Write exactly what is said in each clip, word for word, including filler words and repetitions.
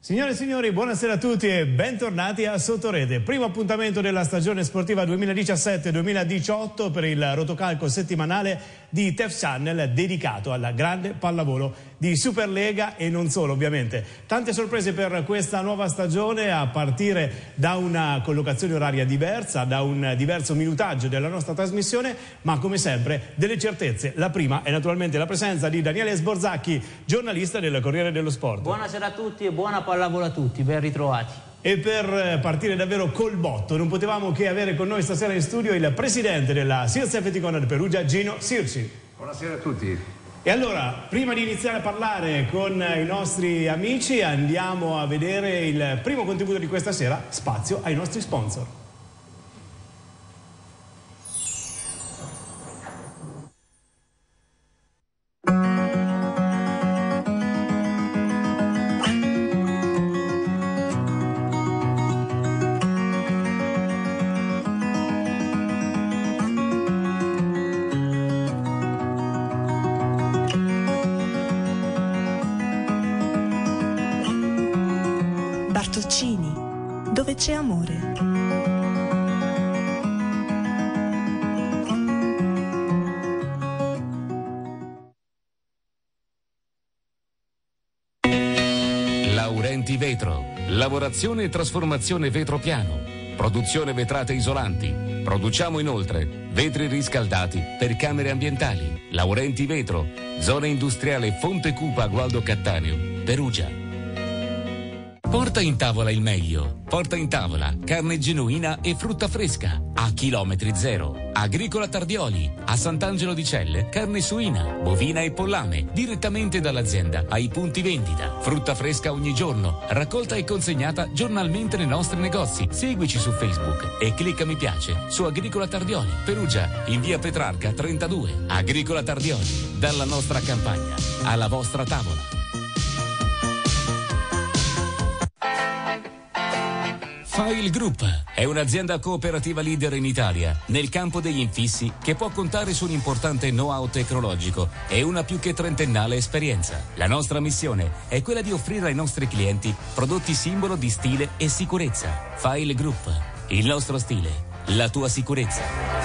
Signore e signori, buonasera a tutti e bentornati a Sottorete. Primo appuntamento della stagione sportiva duemiladiciassette duemiladiciotto per il rotocalco settimanale di T E F Channel dedicato alla grande pallavolo di Superlega e non solo, ovviamente. Tante sorprese per questa nuova stagione, a partire da una collocazione oraria diversa, da un diverso minutaggio della nostra trasmissione, ma come sempre delle certezze. La prima è naturalmente la presenza di Daniele Sborzacchi, giornalista del Corriere dello Sport. Buonasera a tutti e buona pallavolo a tutti, ben ritrovati. E per partire davvero col botto non potevamo che avere con noi stasera in studio il presidente della Sirsi F T Corner Perugia, Gino Sirsi. Buonasera a tutti. E allora, prima di iniziare a parlare con i nostri amici, andiamo a vedere il primo contributo di questa sera, spazio ai nostri sponsor. Bartoccini, dove c'è amore. Laurenti Vetro, lavorazione e trasformazione vetro piano, produzione vetrate isolanti. Produciamo inoltre vetri riscaldati per camere ambientali. Laurenti Vetro, zona industriale Fonte Cupa, Gualdo Cattaneo, Perugia. Porta in tavola il meglio. Porta in tavola carne genuina e frutta fresca a chilometri zero. Agricola Tardioli, a Sant'Angelo di Celle, carne suina, bovina e pollame, direttamente dall'azienda ai punti vendita. Frutta fresca ogni giorno, raccolta e consegnata giornalmente nei nostri negozi. Seguici su Facebook e clicca mi piace su Agricola Tardioli, Perugia, in via Petrarca trentadue. Agricola Tardioli, dalla nostra campagna alla vostra tavola. File Group è un'azienda cooperativa leader in Italia nel campo degli infissi che può contare su un importante know-how tecnologico e una più che trentennale esperienza. La nostra missione è quella di offrire ai nostri clienti prodotti simbolo di stile e sicurezza. File Group, il nostro stile, la tua sicurezza.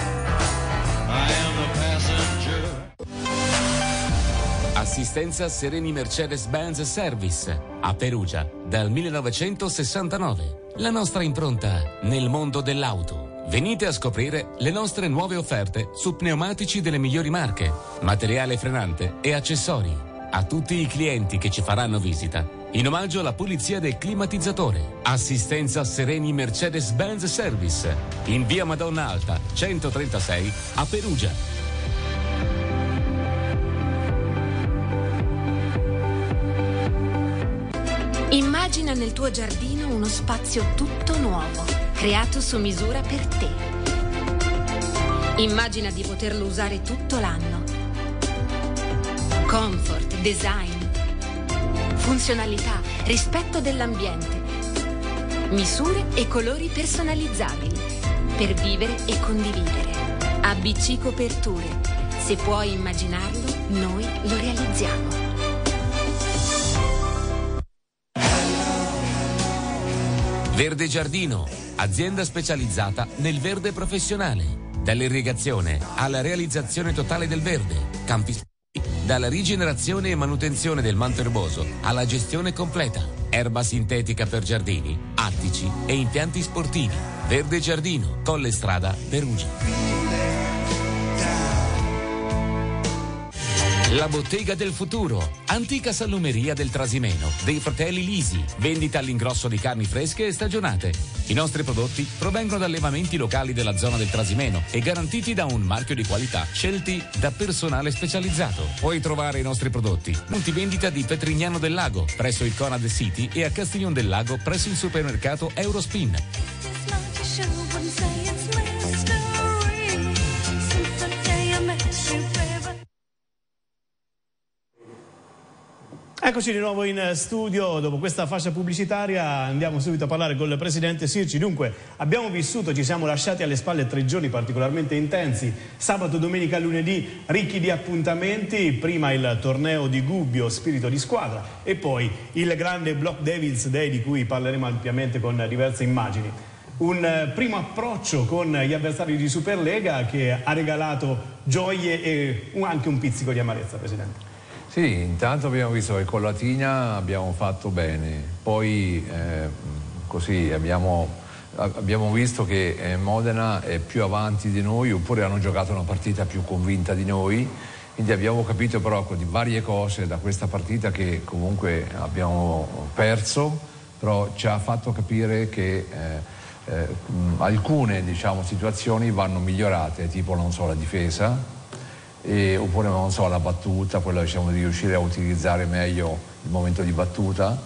Assistenza Sereni Mercedes-Benz Service a Perugia dal millenovecentosessantanove. La nostra impronta nel mondo dell'auto. Venite a scoprire le nostre nuove offerte su pneumatici delle migliori marche, materiale frenante e accessori. A tutti i clienti che ci faranno visita, in omaggio alla pulizia del climatizzatore. Assistenza Sereni Mercedes-Benz Service in via Madonna Alta centotrentasei a Perugia. Immagina nel tuo giardino uno spazio tutto nuovo, creato su misura per te. Immagina di poterlo usare tutto l'anno. Comfort, design, funzionalità, rispetto dell'ambiente, misure e colori personalizzabili per vivere e condividere. A B C Coperture, se puoi immaginarlo, noi lo realizziamo. Verde Giardino, azienda specializzata nel verde professionale. Dall'irrigazione alla realizzazione totale del verde, campi sportivi, dalla rigenerazione e manutenzione del manto erboso alla gestione completa. Erba sintetica per giardini, attici e impianti sportivi. Verde Giardino, Colle Strada, Perugia. La Bottega del Futuro, antica salumeria del Trasimeno, dei fratelli Lisi, vendita all'ingrosso di carni fresche e stagionate. I nostri prodotti provengono da allevamenti locali della zona del Trasimeno e garantiti da un marchio di qualità scelti da personale specializzato. Puoi trovare i nostri prodotti punti vendita di Petrignano del Lago, presso il Conad City, e a Castiglion del Lago, presso il supermercato Eurospin. Eccoci di nuovo in studio, dopo questa fascia pubblicitaria andiamo subito a parlare con il presidente Sirci. Dunque, abbiamo vissuto, ci siamo lasciati alle spalle tre giorni particolarmente intensi, sabato, domenica, lunedì, ricchi di appuntamenti, prima il torneo di Gubbio, spirito di squadra, e poi il grande Block Devils Day di cui parleremo ampiamente con diverse immagini. Un primo approccio con gli avversari di Superlega che ha regalato gioie e anche un pizzico di amarezza, presidente. Sì, intanto abbiamo visto che con Latina abbiamo fatto bene, poi eh, così abbiamo, abbiamo visto che eh, Modena è più avanti di noi, oppure hanno giocato una partita più convinta di noi, quindi abbiamo capito però di varie cose da questa partita che comunque abbiamo perso, però ci ha fatto capire che eh, eh, alcune, diciamo, situazioni vanno migliorate, tipo non so la difesa, E, oppure non so la battuta, quella diciamo di riuscire a utilizzare meglio il momento di battuta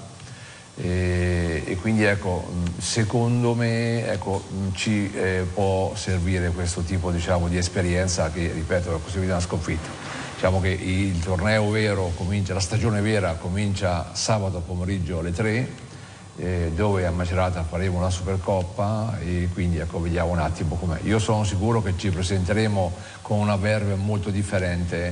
e, e quindi ecco secondo me ecco, ci eh, può servire questo tipo diciamo di esperienza che ripeto è conseguita una sconfitta. Diciamo che il torneo vero comincia, la stagione vera comincia sabato pomeriggio alle tre, eh, dove a Macerata faremo la Supercoppa e quindi ecco vediamo un attimo com'è. Io sono sicuro che ci presenteremo con una verve molto differente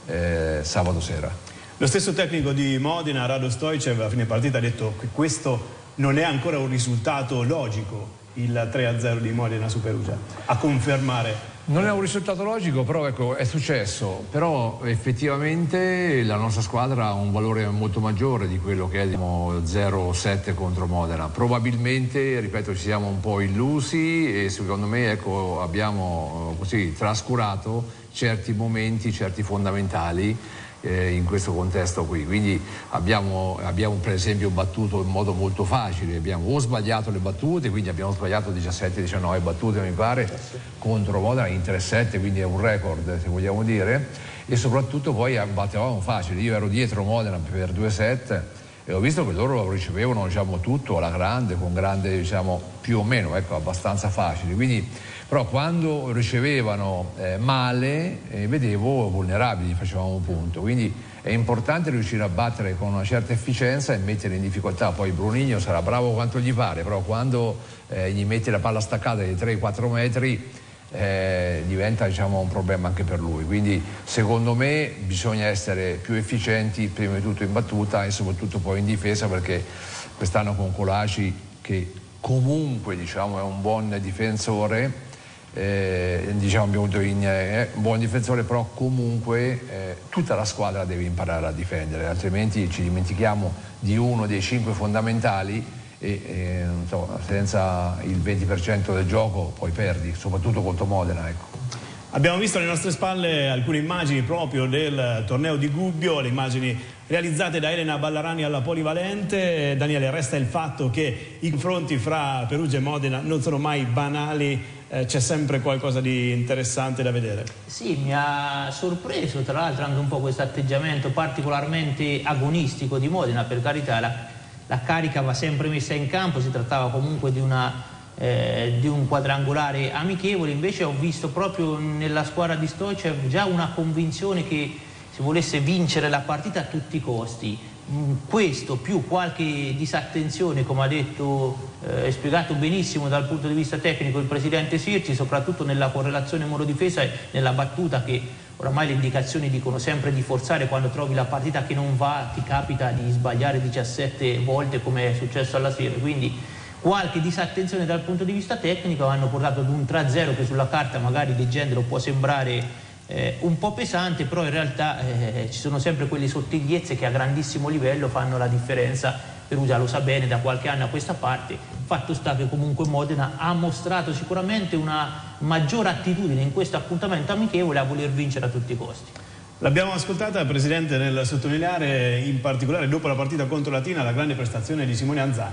eh, sabato sera. Lo stesso tecnico di Modena, Rado Stoicev, a fine partita ha detto che questo non è ancora un risultato logico, il tre a zero di Modena su Perugia, a confermare. Non è un risultato logico, però ecco, è successo, però effettivamente la nostra squadra ha un valore molto maggiore di quello che è diciamo, zero sette contro Modena. Probabilmente, ripeto, ci siamo un po' illusi e secondo me ecco, abbiamo così trascurato certi momenti, certi fondamentali eh, in questo contesto qui. Quindi abbiamo, abbiamo per esempio battuto in modo molto facile, abbiamo o sbagliato le battute, quindi abbiamo sbagliato diciassette diciannove battute mi pare contro Modena in tre sette, quindi è un record se vogliamo dire, e soprattutto poi battevamo facile. Io ero dietro Modena per due set e ho visto che loro ricevevano diciamo, tutto alla grande, con grande diciamo, più o meno ecco, abbastanza facile, quindi però quando ricevevano eh, male eh, vedevo vulnerabili, facevamo un punto, quindi è importante riuscire a battere con una certa efficienza e mettere in difficoltà. Poi Brunigno sarà bravo quanto gli pare, però quando eh, gli metti la palla staccata di tre quattro metri eh, diventa diciamo, un problema anche per lui, quindi secondo me bisogna essere più efficienti prima di tutto in battuta e soprattutto poi in difesa, perché quest'anno con Colaci che comunque diciamo, è un buon difensore, Eh, diciamo abbiamo avuto in, eh, un buon difensore, però comunque eh, tutta la squadra deve imparare a difendere, altrimenti ci dimentichiamo di uno dei cinque fondamentali e eh, insomma, senza il venti per cento del gioco poi perdi, soprattutto contro Modena ecco. Abbiamo visto alle nostre spalle alcune immagini proprio del torneo di Gubbio, le immagini realizzate da Elena Ballarani alla Polivalente. Daniele, resta il fatto che i confronti fra Perugia e Modena non sono mai banali, eh, c'è sempre qualcosa di interessante da vedere. Sì, mi ha sorpreso tra l'altro anche un po' questo atteggiamento particolarmente agonistico di Modena, per carità la, la carica va sempre messa in campo, si trattava comunque di una Eh, di un quadrangolare amichevole, invece ho visto proprio nella squadra di Stoicev già una convinzione che si volesse vincere la partita a tutti i costi. Mm, questo più qualche disattenzione, come ha detto e eh, spiegato benissimo dal punto di vista tecnico il presidente Sirci, soprattutto nella correlazione muro-difesa e nella battuta, che oramai le indicazioni dicono sempre di forzare quando trovi la partita che non va, ti capita di sbagliare diciassette volte come è successo alla sera, quindi qualche disattenzione dal punto di vista tecnico hanno portato ad un tre a zero che sulla carta magari leggendolo può sembrare eh, un po' pesante, però in realtà eh, ci sono sempre quelle sottigliezze che a grandissimo livello fanno la differenza. Perugia lo sa bene da qualche anno a questa parte. Fatto sta che comunque Modena ha mostrato sicuramente una maggiore attitudine in questo appuntamento amichevole a voler vincere a tutti i costi. L'abbiamo ascoltata, Presidente, nel sottolineare in particolare dopo la partita contro Latina la grande prestazione di Simone Anzani.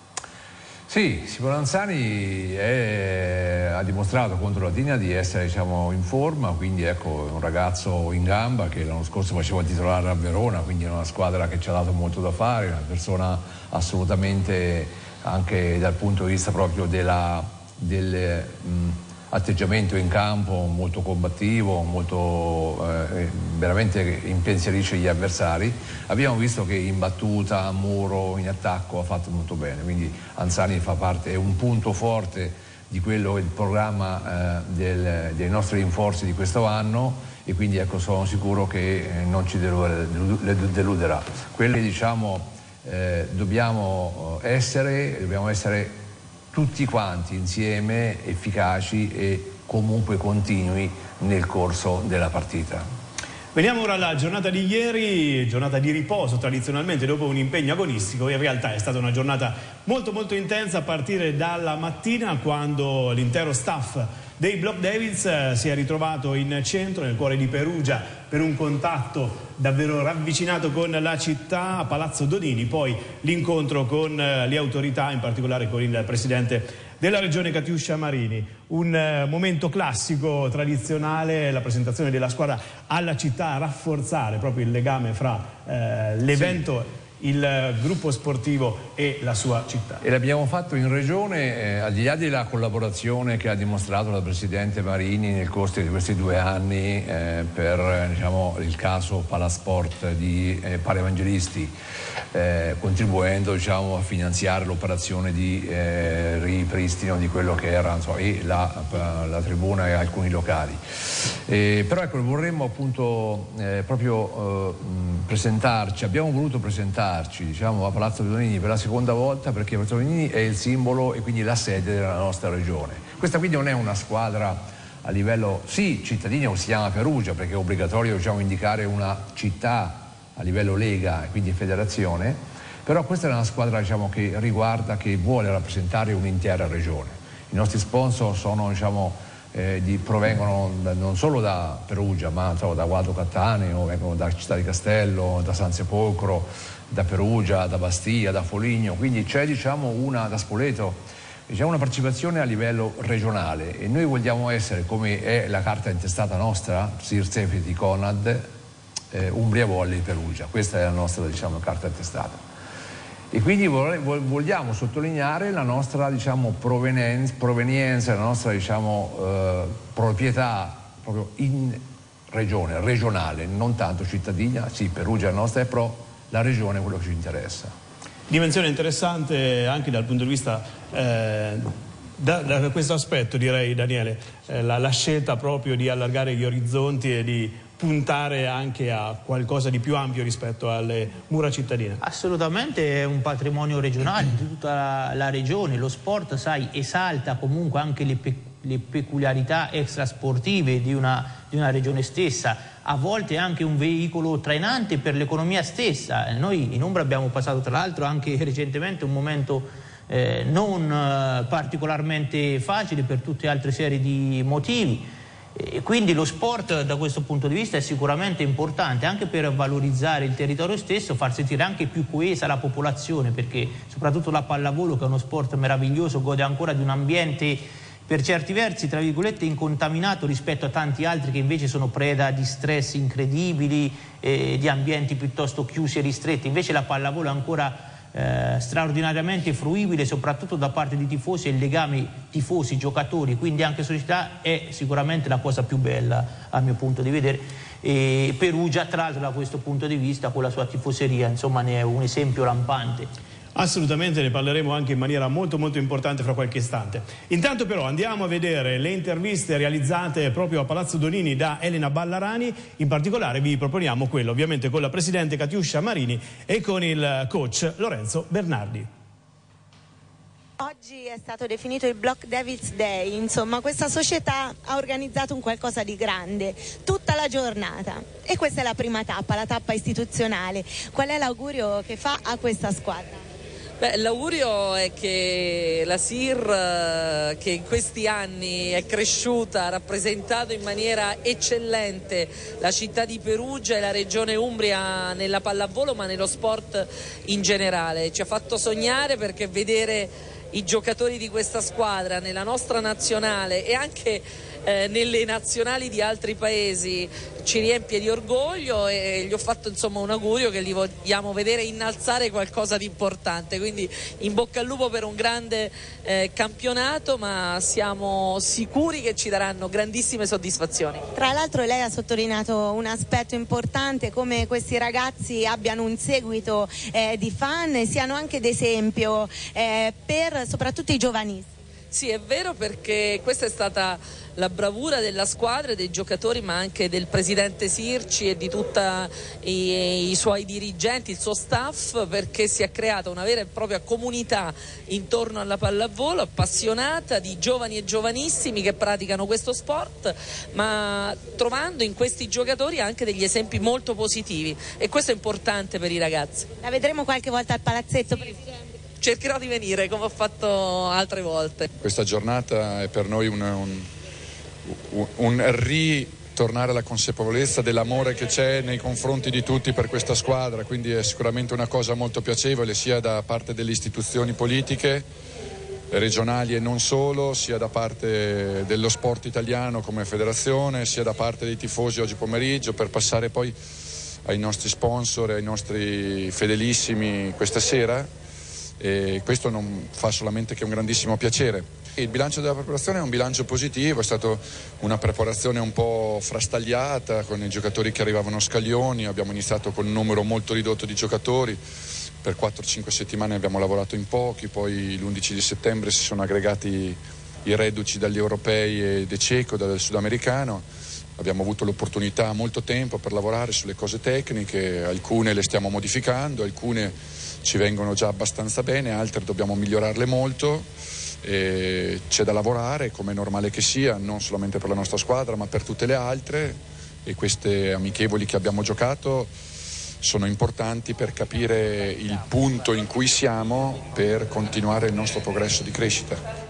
Sì, Simone Anzani è, ha dimostrato contro Latina di essere diciamo, in forma, quindi ecco un ragazzo in gamba che l'anno scorso faceva il titolare a Verona, quindi è una squadra che ci ha dato molto da fare, una persona assolutamente anche dal punto di vista proprio della, del, mh, atteggiamento in campo molto combattivo, molto eh, veramente impensierisce gli avversari. Abbiamo visto che in battuta, a muro, in attacco ha fatto molto bene, quindi Anzani fa parte, è un punto forte di quello il programma eh, del, dei nostri rinforzi di questo anno, e quindi ecco, sono sicuro che non ci deluderà. Quello che diciamo eh, dobbiamo essere, dobbiamo essere tutti quanti insieme efficaci e comunque continui nel corso della partita. Veniamo ora alla giornata di ieri, giornata di riposo tradizionalmente dopo un impegno agonistico. In realtà è stata una giornata molto molto intensa a partire dalla mattina, quando l'intero staff dei Block Devils si è ritrovato in centro, nel cuore di Perugia, per un contatto davvero ravvicinato con la città a Palazzo Donini. Poi l'incontro con le autorità, in particolare con il presidente della regione Catiuscia Marini. Un momento classico, tradizionale, la presentazione della squadra alla città, a rafforzare proprio il legame fra eh, l'evento, sì, il gruppo sportivo e la sua città. E l'abbiamo fatto in regione, eh, al di là della collaborazione che ha dimostrato la Presidente Marini nel corso di questi due anni eh, per diciamo, il caso Palasport di eh, Parevangelisti, eh, contribuendo diciamo, a finanziare l'operazione di eh, ripristino di quello che era insomma, e la, la tribuna e alcuni locali. Eh, però ecco, vorremmo appunto eh, proprio eh, presentarci, abbiamo voluto presentarci diciamo, a Palazzo Donini per la seconda volta, perché Palazzo Donini è il simbolo e quindi la sede della nostra regione. Questa quindi non è una squadra a livello, sì, cittadino, si chiama Perugia perché è obbligatorio diciamo, indicare una città a livello lega e quindi federazione, però questa è una squadra diciamo, che riguarda, che vuole rappresentare un'intera regione. I nostri sponsor sono diciamo, Eh, di, provengono da, non solo da Perugia, ma so, da Guado Cattaneo, vengono da Città di Castello, da San Sepolcro, da Perugia, da Bastia, da Foligno, quindi c'è diciamo, una, da Spoleto, diciamo, una partecipazione a livello regionale, e noi vogliamo essere, come è la carta intestata nostra, Sir Safety Conad, eh, Umbria Volley Perugia. Questa è la nostra diciamo, carta intestata. E quindi vogliamo sottolineare la nostra diciamo, provenienza, la nostra diciamo, eh, proprietà proprio in regione, regionale, non tanto cittadina. Sì, Perugia è nostra, però la regione è quello che ci interessa. Dimensione interessante anche dal punto di vista eh, da, da questo aspetto, direi, Daniele, eh, la, la scelta proprio di allargare gli orizzonti e di puntare anche a qualcosa di più ampio rispetto alle mura cittadine. Assolutamente, è un patrimonio regionale di tutta la, la regione. Lo sport, sai, esalta comunque anche le, pe le peculiarità extrasportive di una, di una regione stessa, a volte è anche un veicolo trainante per l'economia stessa. Noi in Umbria abbiamo passato tra l'altro anche recentemente un momento eh, non eh, particolarmente facile per tutte altre serie di motivi. E quindi lo sport da questo punto di vista è sicuramente importante anche per valorizzare il territorio stesso, far sentire anche più coesa la popolazione, perché soprattutto la pallavolo, che è uno sport meraviglioso, gode ancora di un ambiente per certi versi tra virgolette incontaminato rispetto a tanti altri che invece sono preda di stress incredibili, eh, di ambienti piuttosto chiusi e ristretti. Invece la pallavolo è ancora Eh, straordinariamente fruibile, soprattutto da parte di tifosi, e il legame tifosi, giocatori, quindi anche società, è sicuramente la cosa più bella a mio punto di vedere. E Perugia, tra l'altro, da questo punto di vista, con la sua tifoseria, insomma, ne è un esempio lampante. Assolutamente, ne parleremo anche in maniera molto molto importante fra qualche istante. Intanto però andiamo a vedere le interviste realizzate proprio a Palazzo Donini da Elena Ballarani. In particolare vi proponiamo quello ovviamente con la presidente Catiuscia Marini e con il coach Lorenzo Bernardi. Oggi è stato definito il Block Devils Day, insomma questa società ha organizzato un qualcosa di grande tutta la giornata, e questa è la prima tappa, la tappa istituzionale. Qual è l'augurio che fa a questa squadra? Beh, l'augurio è che la S I R, che in questi anni è cresciuta, ha rappresentato in maniera eccellente la città di Perugia e la regione Umbria nella pallavolo, ma nello sport in generale, ci ha fatto sognare, perché vedere i giocatori di questa squadra nella nostra nazionale e anche eh, nelle nazionali di altri paesi ci riempie di orgoglio, e gli ho fatto insomma un augurio che li vogliamo vedere innalzare qualcosa di importante, quindi in bocca al lupo per un grande eh, campionato, ma siamo sicuri che ci daranno grandissime soddisfazioni. Tra l'altro lei ha sottolineato un aspetto importante, come questi ragazzi abbiano un seguito eh, di fan e siano anche d'esempio eh, per soprattutto i giovani. Sì, è vero, perché questa è stata la bravura della squadra e dei giocatori, ma anche del presidente Sirci e di tutti i, i suoi dirigenti, il suo staff, perché si è creata una vera e propria comunità intorno alla pallavolo, appassionata, di giovani e giovanissimi che praticano questo sport, ma trovando in questi giocatori anche degli esempi molto positivi, e questo è importante per i ragazzi. La vedremo qualche volta al palazzetto, Presidente? Cercherò di venire, come ho fatto altre volte. Questa giornata è per noi un, un, un, un ritornare alla consapevolezza dell'amore che c'è nei confronti di tutti per questa squadra, quindi è sicuramente una cosa molto piacevole sia da parte delle istituzioni politiche, regionali e non solo, sia da parte dello sport italiano come federazione, sia da parte dei tifosi oggi pomeriggio, per passare poi ai nostri sponsor e ai nostri fedelissimi questa sera. E questo non fa solamente che un grandissimo piacere. Il bilancio della preparazione è un bilancio positivo, è stata una preparazione un po' frastagliata con i giocatori che arrivavano scaglioni, abbiamo iniziato con un numero molto ridotto di giocatori, per quattro cinque settimane abbiamo lavorato in pochi, poi l'undici di settembre si sono aggregati i reduci dagli europei e De Ceco, dal sudamericano. Abbiamo avuto l'opportunità, molto tempo per lavorare sulle cose tecniche, alcune le stiamo modificando, alcune ci vengono già abbastanza bene, altre dobbiamo migliorarle molto, e c'è da lavorare come è normale che sia, non solamente per la nostra squadra ma per tutte le altre, e queste amichevoli che abbiamo giocato sono importanti per capire il punto in cui siamo per continuare il nostro progresso di crescita.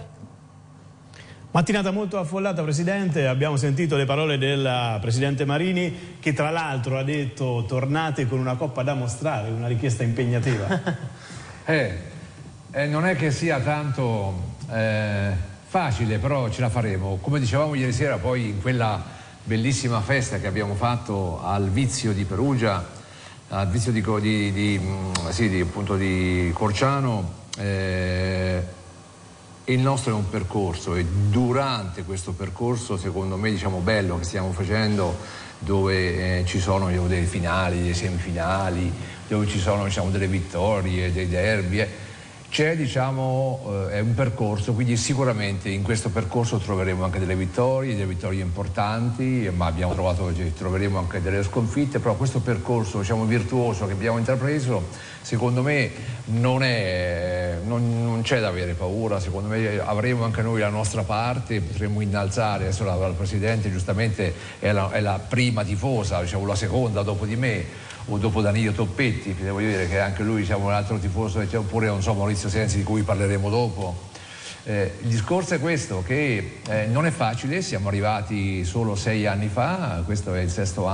Mattinata molto affollata, Presidente, abbiamo sentito le parole del Presidente Marini, che tra l'altro ha detto tornate con una coppa da mostrare, una richiesta impegnativa. eh, eh, non è che sia tanto eh, facile, però ce la faremo. Come dicevamo ieri sera poi in quella bellissima festa che abbiamo fatto al Vizio di Perugia, al Vizio di, di, di, sì, di, appunto di Corciano, eh, il nostro è un percorso, e durante questo percorso, secondo me, diciamo, bello che stiamo facendo, dove eh, ci sono diciamo, dei finali, dei semifinali, dove ci sono diciamo, delle vittorie, dei derby, eh, c'è diciamo, eh, è un percorso, quindi sicuramente in questo percorso troveremo anche delle vittorie, delle vittorie importanti, ma abbiamo trovato che troveremo anche delle sconfitte, però questo percorso diciamo, virtuoso che abbiamo intrapreso, secondo me non, è, non, non c'è da avere paura, secondo me avremo anche noi la nostra parte, potremo innalzare, adesso la, la Presidente giustamente è la, è la prima tifosa, diciamo, la seconda dopo di me, o dopo Danilo Toppetti, che devo dire che anche lui diciamo, un altro tifoso, oppure non so, Maurizio Sensi, di cui parleremo dopo. Eh, il discorso è questo, che eh, non è facile, siamo arrivati solo sei anni fa, questo è il sesto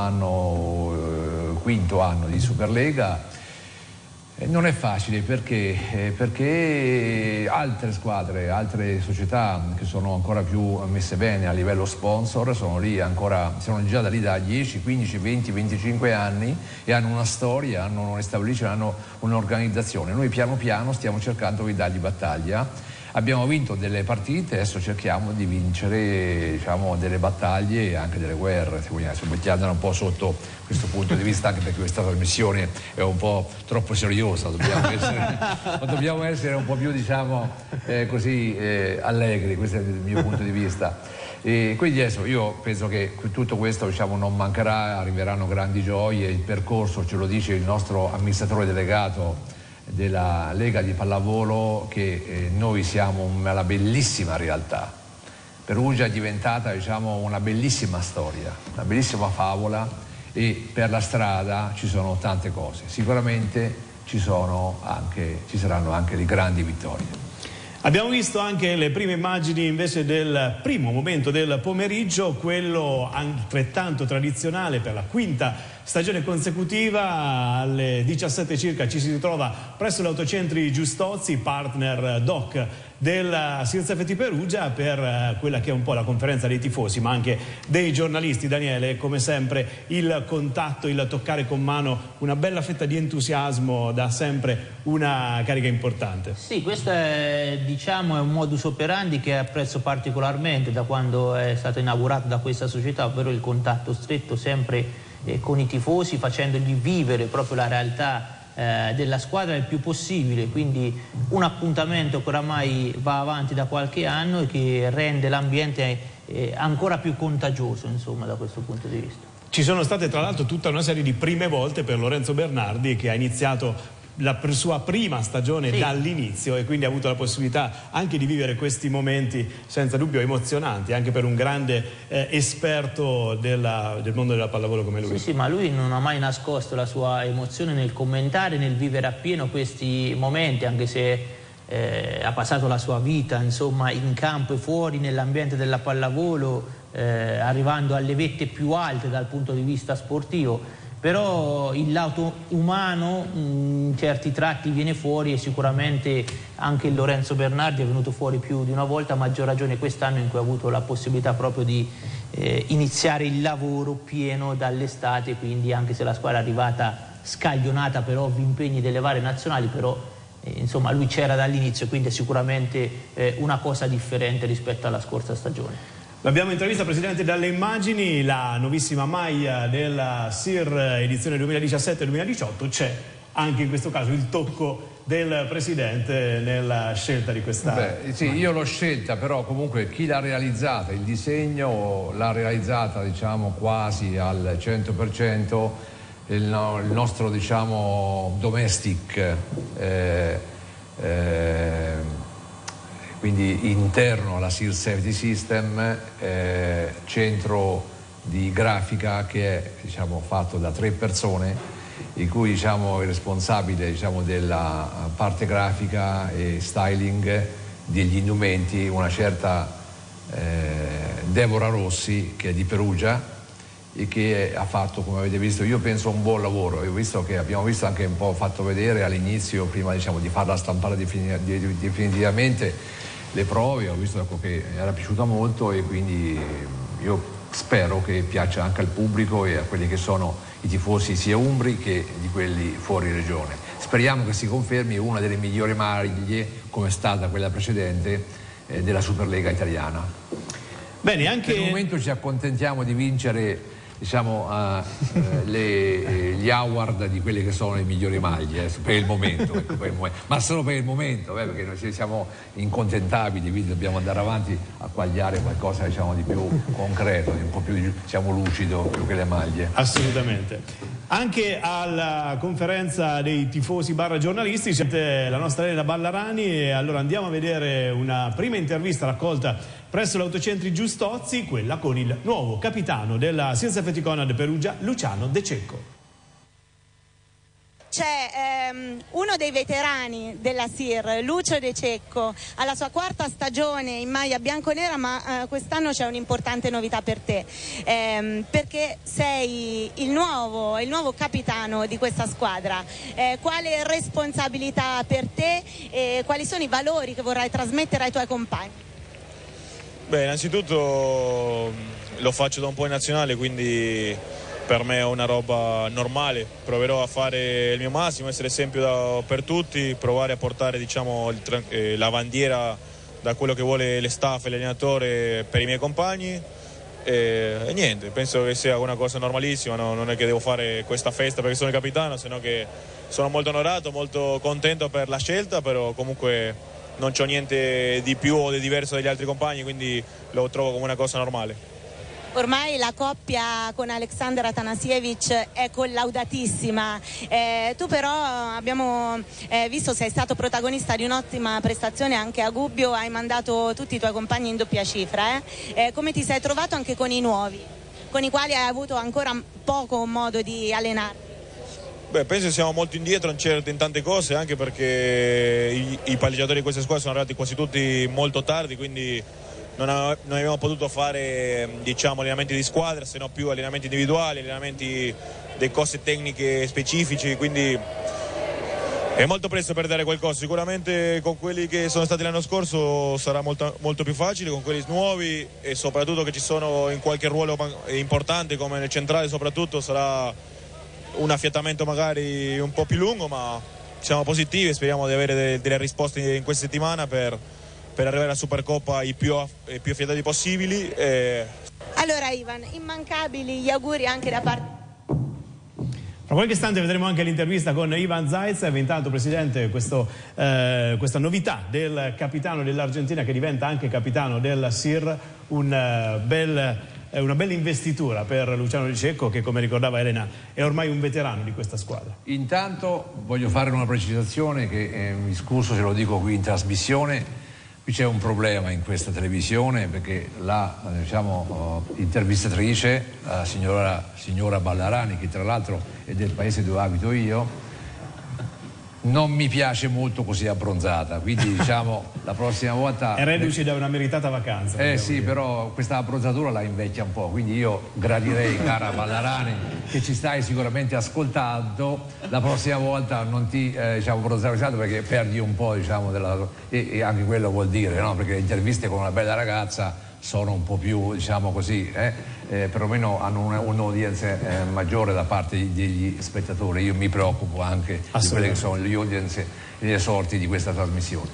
anno, eh, quinto anno di Superlega. Eh, non è facile perché, eh, perché altre squadre, altre società che sono ancora più messe bene a livello sponsor sono lì ancora, sono già da lì da dieci, quindici, venti, venticinque anni e hanno una storia, hanno un'establiscono, hanno un'organizzazione. Noi piano piano stiamo cercando di dargli battaglia. Abbiamo vinto delle partite, adesso cerchiamo di vincere diciamo, delle battaglie e anche delle guerre, se vogliamo, mettiamola un po' sotto questo punto di vista, anche perché questa trasmissione è un po' troppo seriosa, dobbiamo essere, dobbiamo essere un po' più diciamo, eh, così eh, allegri, questo è il mio punto di vista. E quindi adesso io penso che tutto questo diciamo, non mancherà, arriveranno grandi gioie, il percorso ce lo dice il nostro amministratore delegato della Lega di Pallavolo, che eh, noi siamo una bellissima realtà. Perugia è diventata diciamo, una bellissima storia, una bellissima favola, e per la strada ci sono tante cose. Sicuramente ci, sono anche, ci saranno anche le grandi vittorie. Abbiamo visto anche le prime immagini invece del primo momento del pomeriggio, quello altrettanto tradizionale per la quinta stagione consecutiva. Alle diciassette circa ci si ritrova presso l'Autocentri Giustozzi, partner doc della Sirsa F T Perugia, per quella che è un po' la conferenza dei tifosi ma anche dei giornalisti. Daniele, come sempre il contatto, il toccare con mano una bella fetta di entusiasmo dà sempre una carica importante. Sì, questo è, diciamo, è un modus operandi che apprezzo particolarmente da quando è stato inaugurato da questa società, ovvero il contatto stretto sempre eh, con i tifosi, facendogli vivere proprio la realtà della squadra il più possibile, quindi un appuntamento che oramai va avanti da qualche anno e che rende l'ambiente eh, ancora più contagioso, insomma, da questo punto di vista. Ci sono state tra l'altro tutta una serie di prime volte per Lorenzo Bernardi, che ha iniziato la sua prima stagione sì. dall'inizio, e quindi ha avuto la possibilità anche di vivere questi momenti senza dubbio emozionanti, anche per un grande eh, esperto della, del mondo della pallavolo come lui. Sì, sì, ma lui non ha mai nascosto la sua emozione nel commentare, nel vivere appieno questi momenti, anche se eh, ha passato la sua vita, insomma, in campo e fuori nell'ambiente della pallavolo, eh, arrivando alle vette più alte dal punto di vista sportivo. Però il lato umano in certi tratti viene fuori, e sicuramente anche il Lorenzo Bernardi è venuto fuori più di una volta, a maggior ragione quest'anno in cui ha avuto la possibilità proprio di eh, iniziare il lavoro pieno dall'estate, quindi anche se la squadra è arrivata scaglionata per ovvi impegni delle varie nazionali, però eh, insomma lui c'era dall'inizio, quindi è sicuramente eh, una cosa differente rispetto alla scorsa stagione. L'abbiamo intervista, Presidente, dalle immagini, la nuovissima maglia della S I R edizione duemiladiciassette duemiladiciotto, c'è anche in questo caso il tocco del Presidente nella scelta di questa Beh, sì, maglia. Io l'ho scelta, però comunque chi l'ha realizzata, il disegno l'ha realizzata, diciamo, quasi al cento per cento il, no, il nostro, diciamo, domestic eh, eh, quindi interno alla S I R Safety System, eh, centro di grafica che è, diciamo, fatto da tre persone, in cui, diciamo, il responsabile, diciamo, della parte grafica e styling degli indumenti, una certa eh, Deborah Rossi, che è di Perugia e che ha fatto, come avete visto, io penso un buon lavoro. Io ho visto che abbiamo visto anche un po' fatto vedere all'inizio, prima, diciamo, di farla stampare definitivamente, le prove, ho visto, ecco, che era piaciuta molto, e quindi io spero che piaccia anche al pubblico e a quelli che sono i tifosi sia umbri che di quelli fuori regione. Speriamo che si confermi una delle migliori maglie, come è stata quella precedente, eh, della Superlega italiana. Bene, anche... Per il momento ci accontentiamo di vincere, diciamo, uh, uh, le, gli award di quelle che sono le migliori maglie, eh, per il momento, ecco, per il momento. Ma solo per il momento, eh, perché noi siamo incontentabili, quindi dobbiamo andare avanti a quagliare qualcosa, diciamo, di più concreto, di un po' più, diciamo, lucido, più che le maglie. Assolutamente. Anche alla conferenza dei tifosi barra giornalisti c'è la nostra Elena Ballarani, e allora andiamo a vedere una prima intervista raccolta presso l'Autocentri Giustozzi, quella con il nuovo capitano della Sirsa F T Conad Perugia, Luciano De Cecco. C'è ehm, uno dei veterani della S I R, Lucio De Cecco, alla sua quarta stagione in maglia bianconera, ma eh, quest'anno c'è un'importante novità per te, ehm, perché sei il nuovo, il nuovo capitano di questa squadra. Eh, quale responsabilità per te e quali sono i valori che vorrai trasmettere ai tuoi compagni? Beh, innanzitutto lo faccio da un po' in nazionale, quindi per me è una roba normale. Proverò a fare il mio massimo, essere esempio da, per tutti, provare a portare, diciamo, il, eh, la bandiera da quello che vuole le staff e l'allenatore per i miei compagni, e, e niente, penso che sia una cosa normalissima, no? Non è che devo fare questa festa perché sono il capitano, sino che sono molto onorato, molto contento per la scelta, però comunque non c'ho niente di più o di diverso dagli altri compagni, quindi lo trovo come una cosa normale. Ormai la coppia con Aleksandar Atanasievich è collaudatissima, eh, tu però abbiamo eh, visto, sei stato protagonista di un'ottima prestazione anche a Gubbio, hai mandato tutti i tuoi compagni in doppia cifra, eh? Eh, come ti sei trovato anche con i nuovi, con i quali hai avuto ancora poco modo di allenarti? Beh, penso che siamo molto indietro in tante cose, anche perché i, i palleggiatori di questa squadra sono arrivati quasi tutti molto tardi, quindi non, ave- non abbiamo potuto fare, diciamo, allenamenti di squadra, se no più allenamenti individuali, allenamenti di cose tecniche specifici, quindi è molto presto per dare qualcosa. Sicuramente con quelli che sono stati l'anno scorso sarà molto, molto più facile, con quelli nuovi e soprattutto che ci sono in qualche ruolo importante come nel centrale, soprattutto sarà un affiatamento magari un po' più lungo, ma siamo positivi e speriamo di avere delle, delle risposte in questa settimana per, per arrivare alla Supercoppa i più, i più affiatati possibili. E... Allora Ivan, immancabili gli auguri anche da parte... Tra qualche istante vedremo anche l'intervista con Ivan Zaitsev. Intanto, Presidente, questo, eh, questa novità del capitano dell'Argentina che diventa anche capitano del S I R, un, uh, bel, eh, una bella investitura per Luciano Di Cecco che, come ricordava Elena, è ormai un veterano di questa squadra. Intanto voglio fare una precisazione che eh, mi scuso se lo dico qui in trasmissione. Qui c'è un problema in questa televisione perché la diciamo, uh, intervistatrice, la signora, signora Ballarani, che tra l'altro è del paese dove abito io, non mi piace molto così abbronzata, quindi diciamo la prossima volta... È reduce da una meritata vacanza. Eh sì, dire. Però questa abbronzatura la invecchia un po', quindi io gradirei, cara Ballarani, che ci stai sicuramente ascoltando, la prossima volta non ti eh, diciamo abbronzare perché perdi un po', diciamo, della... e, e anche quello vuol dire, no? Perché le interviste con una bella ragazza sono un po' più, diciamo così, eh? Eh, perlomeno hanno un'audience eh, maggiore da parte degli spettatori. Io mi preoccupo anche di quelle che sono le audience e le sorti di questa trasmissione.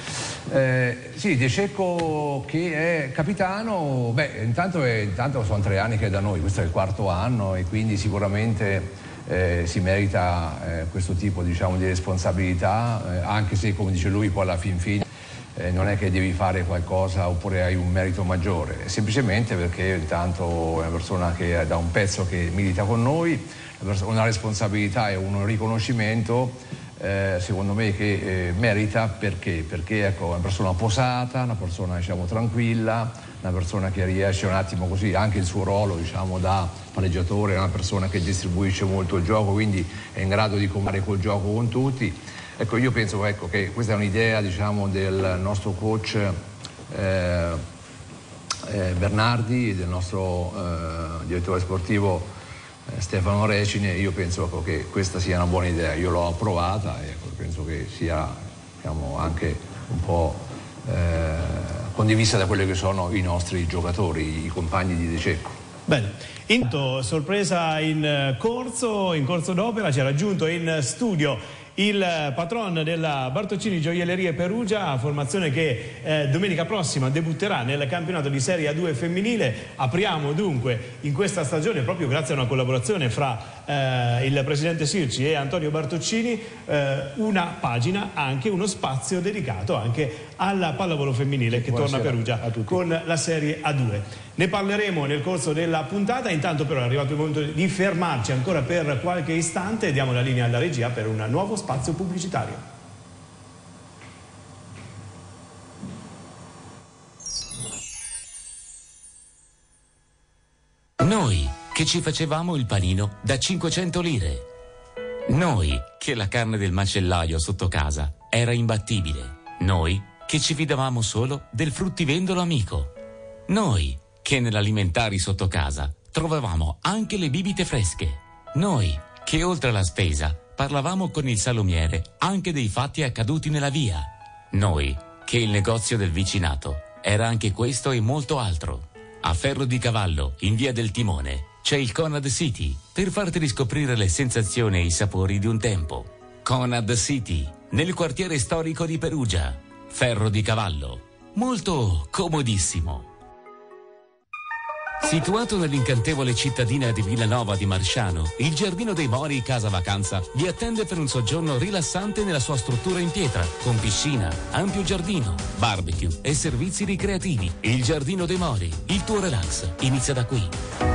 Eh, sì, De Cecco che è capitano, beh, intanto, è, intanto sono tre anni che è da noi, questo è il quarto anno e quindi sicuramente eh, si merita eh, questo tipo, diciamo, di responsabilità, eh, anche se, come dice lui, poi alla fin fine Eh, non è che devi fare qualcosa oppure hai un merito maggiore, è semplicemente perché intanto è una persona che è da un pezzo che milita con noi, una responsabilità e un riconoscimento eh, secondo me che eh, merita perché? Perché ecco, è una persona posata, una persona diciamo tranquilla, una persona che riesce un attimo così, anche il suo ruolo diciamo da palleggiatore, è una persona che distribuisce molto il gioco, quindi è in grado di comunicare col gioco con tutti. Ecco, io penso ecco, che questa è un'idea diciamo, del nostro coach eh, eh, Bernardi, del nostro eh, direttore sportivo eh, Stefano Recine. Io penso ecco, che questa sia una buona idea, io l'ho approvata e ecco, penso che sia diciamo, anche un po' eh, condivisa da quelli che sono i nostri giocatori, i compagni di De Cecco. Bene, intanto sorpresa in corso, in corso d'opera, ci ha raggiunto in studio il patron della Bartoccini Gioiellerie Perugia, formazione che eh, domenica prossima debutterà nel campionato di Serie A due femminile. Apriamo dunque in questa stagione, proprio grazie a una collaborazione fra eh, il presidente Sirci e Antonio Bartoccini, eh, una pagina, anche uno spazio dedicato anche alla pallavolo femminile che Buonasera torna a Perugia con la Serie A due. Ne parleremo nel corso della puntata, intanto però è arrivato il momento di fermarci ancora per qualche istante e diamo la linea alla regia per un nuovo spazio pubblicitario. Noi che ci facevamo il panino da cinquecento lire. Noi che la carne del macellaio sotto casa era imbattibile. Noi che ci fidavamo solo del fruttivendolo amico. Noi che nell'alimentari sotto casa trovavamo anche le bibite fresche. Noi che oltre alla spesa parlavamo con il salumiere anche dei fatti accaduti nella via. Noi che il negozio del vicinato era anche questo e molto altro. A Ferro di Cavallo, in via del Timone, c'è il Conad City per farti riscoprire le sensazioni e i sapori di un tempo. Conad City, nel quartiere storico di Perugia. Ferro di Cavallo, molto comodissimo. Situato nell'incantevole cittadina di Villanova di Marsciano, il Giardino dei Mori Casa Vacanza vi attende per un soggiorno rilassante nella sua struttura in pietra, con piscina, ampio giardino, barbecue e servizi ricreativi. Il Giardino dei Mori, il tuo relax inizia da qui.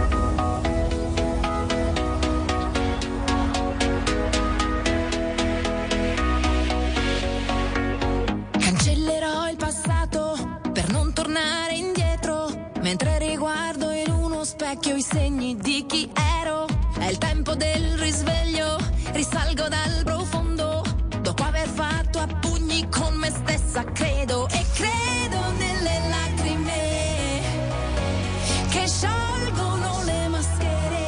Cancellerò il passato per non tornare indietro, mentre riguardo in uno specchio i segni di chi ero. È il tempo del risveglio, risalgo dal profondo, dopo aver fatto a pugni con me stessa, credo e credo nelle lacrime. che sciolgono le maschere.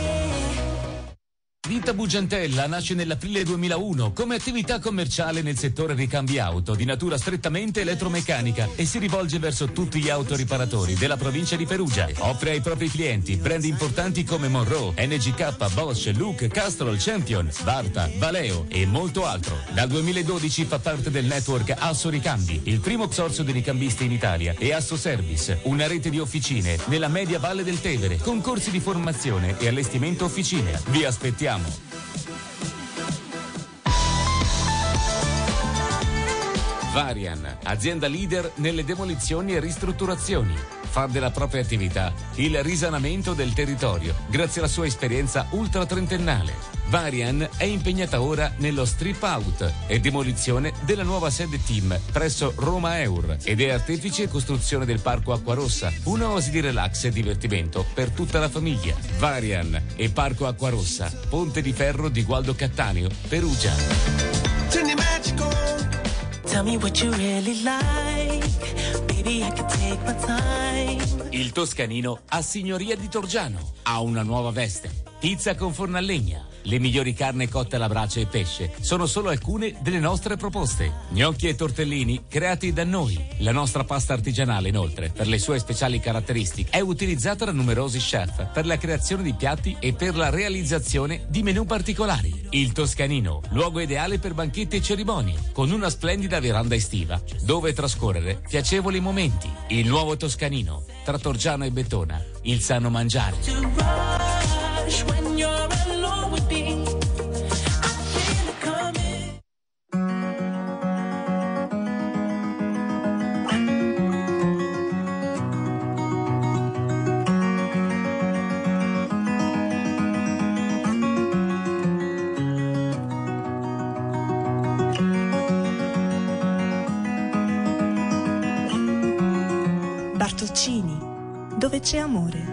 Vita Bugentella nasce nell'aprile duemilauno come attività commerciale nel settore ricambi auto di natura strettamente elettromeccanica e si rivolge verso tutti gli autoriparatori della provincia di Perugia. Offre ai propri clienti brand importanti come Monroe, N G K, Bosch, Look, Castrol, Champion, Varta, Valeo e molto altro. Dal duemiladodici fa parte del network Asso Ricambi, il primo consorzio di ricambisti in Italia, e Asso Service, una rete di officine nella media Valle del Tevere, con corsi di formazione e allestimento officine. Vi aspettiamo. Varian, azienda leader nelle demolizioni e ristrutturazioni, fa della propria attività il risanamento del territorio grazie alla sua esperienza ultra trentennale. Varian è impegnata ora nello strip out e demolizione della nuova sede team presso Roma Eur ed è artefice e costruzione del Parco Acquarossa, un'oasi di relax e divertimento per tutta la famiglia. Varian e Parco Acquarossa, Ponte di Ferro di Gualdo Cattaneo, Perugia. Tell me what you really like. Baby, I can take my time. Il Toscanino a Signoria di Torgiano ha una nuova veste. Pizza con forno a legna, le migliori carne cotte alla brace e pesce sono solo alcune delle nostre proposte. Gnocchi e tortellini creati da noi. La nostra pasta artigianale, inoltre, per le sue speciali caratteristiche, è utilizzata da numerosi chef per la creazione di piatti e per la realizzazione di menù particolari. Il Toscanino, luogo ideale per banchetti e cerimonie, con una splendida veranda estiva dove trascorrere piacevoli momenti. Il nuovo Toscanino, tra Torgiano e Bettona, il sano mangiare. When you're alone with me, I feel it coming. Bartoccini, dove c'è amore.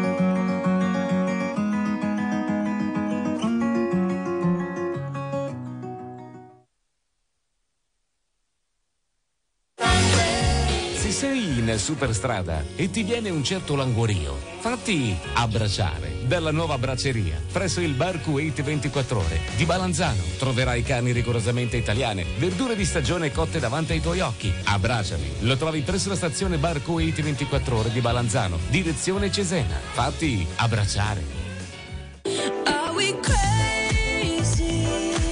Sei in superstrada e ti viene un certo languorio, fatti abbracciare dalla nuova bracceria presso il Bar Kuwait ventiquattro ore di Balanzano. Troverai carni rigorosamente italiane, verdure di stagione cotte davanti ai tuoi occhi. Abbracciami, lo trovi presso la stazione Bar Kuwait ventiquattro ore di Balanzano, direzione Cesena. Fatti abbracciare. Are we crazy?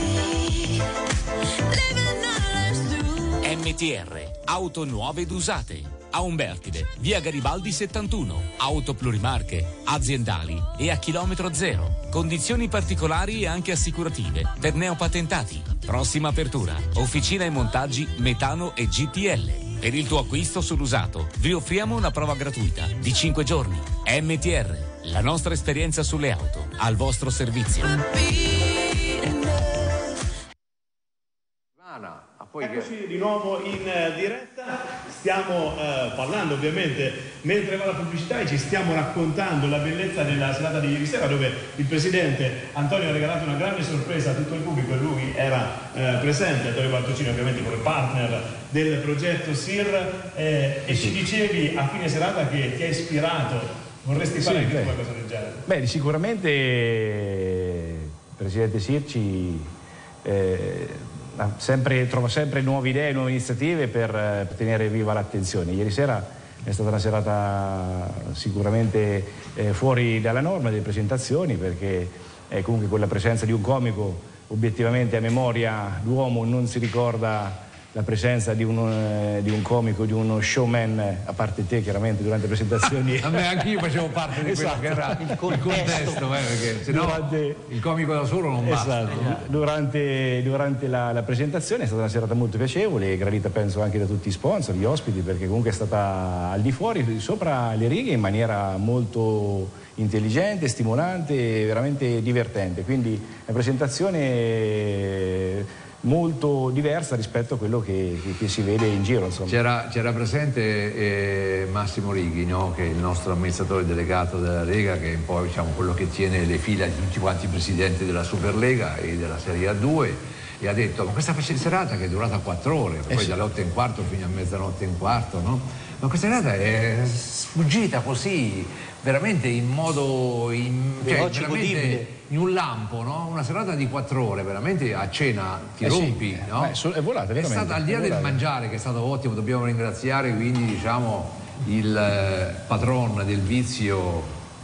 Living our lives through. M T R, auto nuove ed usate. A Umbertide, via Garibaldi settantuno, auto plurimarche, aziendali e a chilometro zero. Condizioni particolari e anche assicurative per neopatentati. Prossima apertura, officina e montaggi metano e G T L. Per il tuo acquisto sull'usato vi offriamo una prova gratuita di cinque giorni. M T R, la nostra esperienza sulle auto, al vostro servizio. Poi Eccoci di nuovo in uh, diretta, stiamo uh, parlando ovviamente mentre va la pubblicità e ci stiamo raccontando la bellezza della serata di ieri sera, dove il Presidente Antonio ha regalato una grande sorpresa a tutto il pubblico e lui era uh, presente, Antonio Bartoccini ovviamente come partner del progetto S I R, eh, e ci dicevi a fine serata che ti ha ispirato, vorresti fare sì, anche tu qualcosa del genere? Beh, sicuramente il Presidente S I R ci... Eh, Sempre, trova sempre nuove idee, nuove iniziative per, per tenere viva l'attenzione. Ieri sera è stata una serata sicuramente eh, fuori dalla norma delle presentazioni, perché eh, comunque con la presenza di un comico, obiettivamente a memoria l'uomo non si ricorda la presenza di un, eh, di un comico, di uno showman, a parte te chiaramente durante le presentazioni. A me anch'io facevo parte di esatto. quello che era il contesto, il contesto eh, perché sennò durante... il comico da solo non basta. Esatto. Durante, durante la, la presentazione è stata una serata molto piacevole, gradita penso anche da tutti i sponsor, gli ospiti, perché comunque è stata al di fuori, sopra le righe, in maniera molto intelligente, stimolante, veramente divertente. Quindi la presentazione molto diversa rispetto a quello che, che, che si vede in giro. C'era, c'era presente eh, Massimo Righi, no? Che è il nostro amministratore delegato della Lega, che è un po' diciamo, quello che tiene le fila di tutti quanti i presidenti della Superlega e della Serie A due, e ha detto: ma questa serata che è durata quattro ore, eh poi sì. dalle otto e un quarto fino a mezzanotte e un quarto, no? Ma questa serata è sfuggita così, veramente in modo in, cioè, Veloce, veramente godibile. in un lampo, no? Una serata di quattro ore, veramente a cena ti Eh sì, rompi, eh, no? beh, so- è volata, È veramente, stata, al di là è del volata. mangiare, che è stato ottimo, dobbiamo ringraziare quindi diciamo il eh, patron del vizio,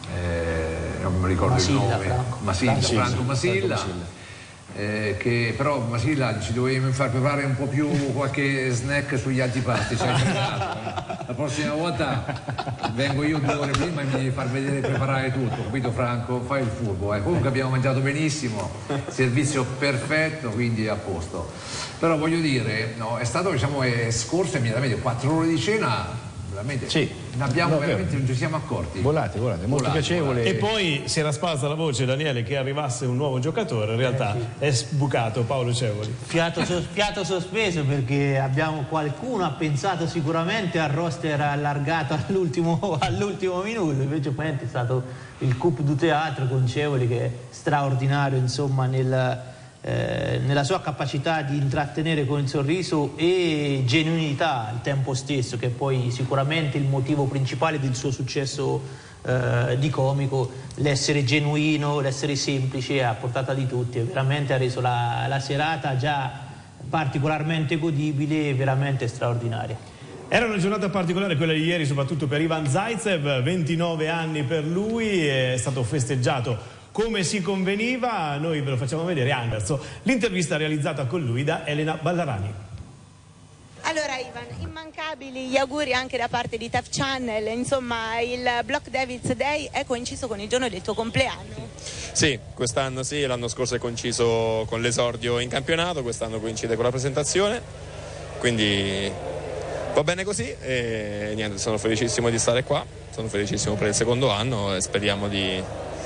eh, non mi ricordo Masilla, il nome, Franco. Masilla, Franco Franco Masilla. Masilla. Eh, che però Masilla ci dovevi far preparare un po' più qualche snack sugli antipasti, cioè, la prossima volta vengo io due ore prima e mi devi far vedere preparare tutto, capito Franco? Fai il furbo, eh. Comunque abbiamo mangiato benissimo, servizio perfetto, quindi a posto. Però voglio dire, no, è stato, diciamo, è scorso immediatamente quattro ore di cena, veramente Sì. ne abbiamo No, veramente, vero. non ci siamo accorti. Volate, volate, molto Volate, piacevole. E poi si era sparsa la voce, Daniele, che arrivasse un nuovo giocatore, in realtà è sbucato Paolo Cevoli. Fiato, sos- fiato sospeso, perché abbiamo qualcuno ha pensato sicuramente al roster allargato all'ultimo, all'ultimo minuto, invece poi è stato il coup du théâtre con Cevoli, che è straordinario, insomma, nel, eh, nella sua capacità di intrattenere con il sorriso e genuinità al tempo stesso, che è poi sicuramente il motivo principale del suo successo eh, di comico, l'essere genuino, l'essere semplice a portata di tutti, e veramente ha reso la, la serata già particolarmente godibile e veramente straordinaria. Era una giornata particolare quella di ieri, soprattutto per Ivan Zaitsev, ventinove anni per lui, è stato festeggiato come si conveniva. Noi ve lo facciamo vedere anche adesso l'intervista realizzata con lui da Elena Ballarani. Allora Ivan, immancabili gli auguri anche da parte di Tef Channel, insomma il Block Devils Day è coinciso con il giorno del tuo compleanno. Sì, quest'anno sì, l'anno scorso è coinciso con l'esordio in campionato, quest'anno coincide con la presentazione, quindi va bene così e niente, sono felicissimo di stare qua, sono felicissimo per il secondo anno e speriamo di,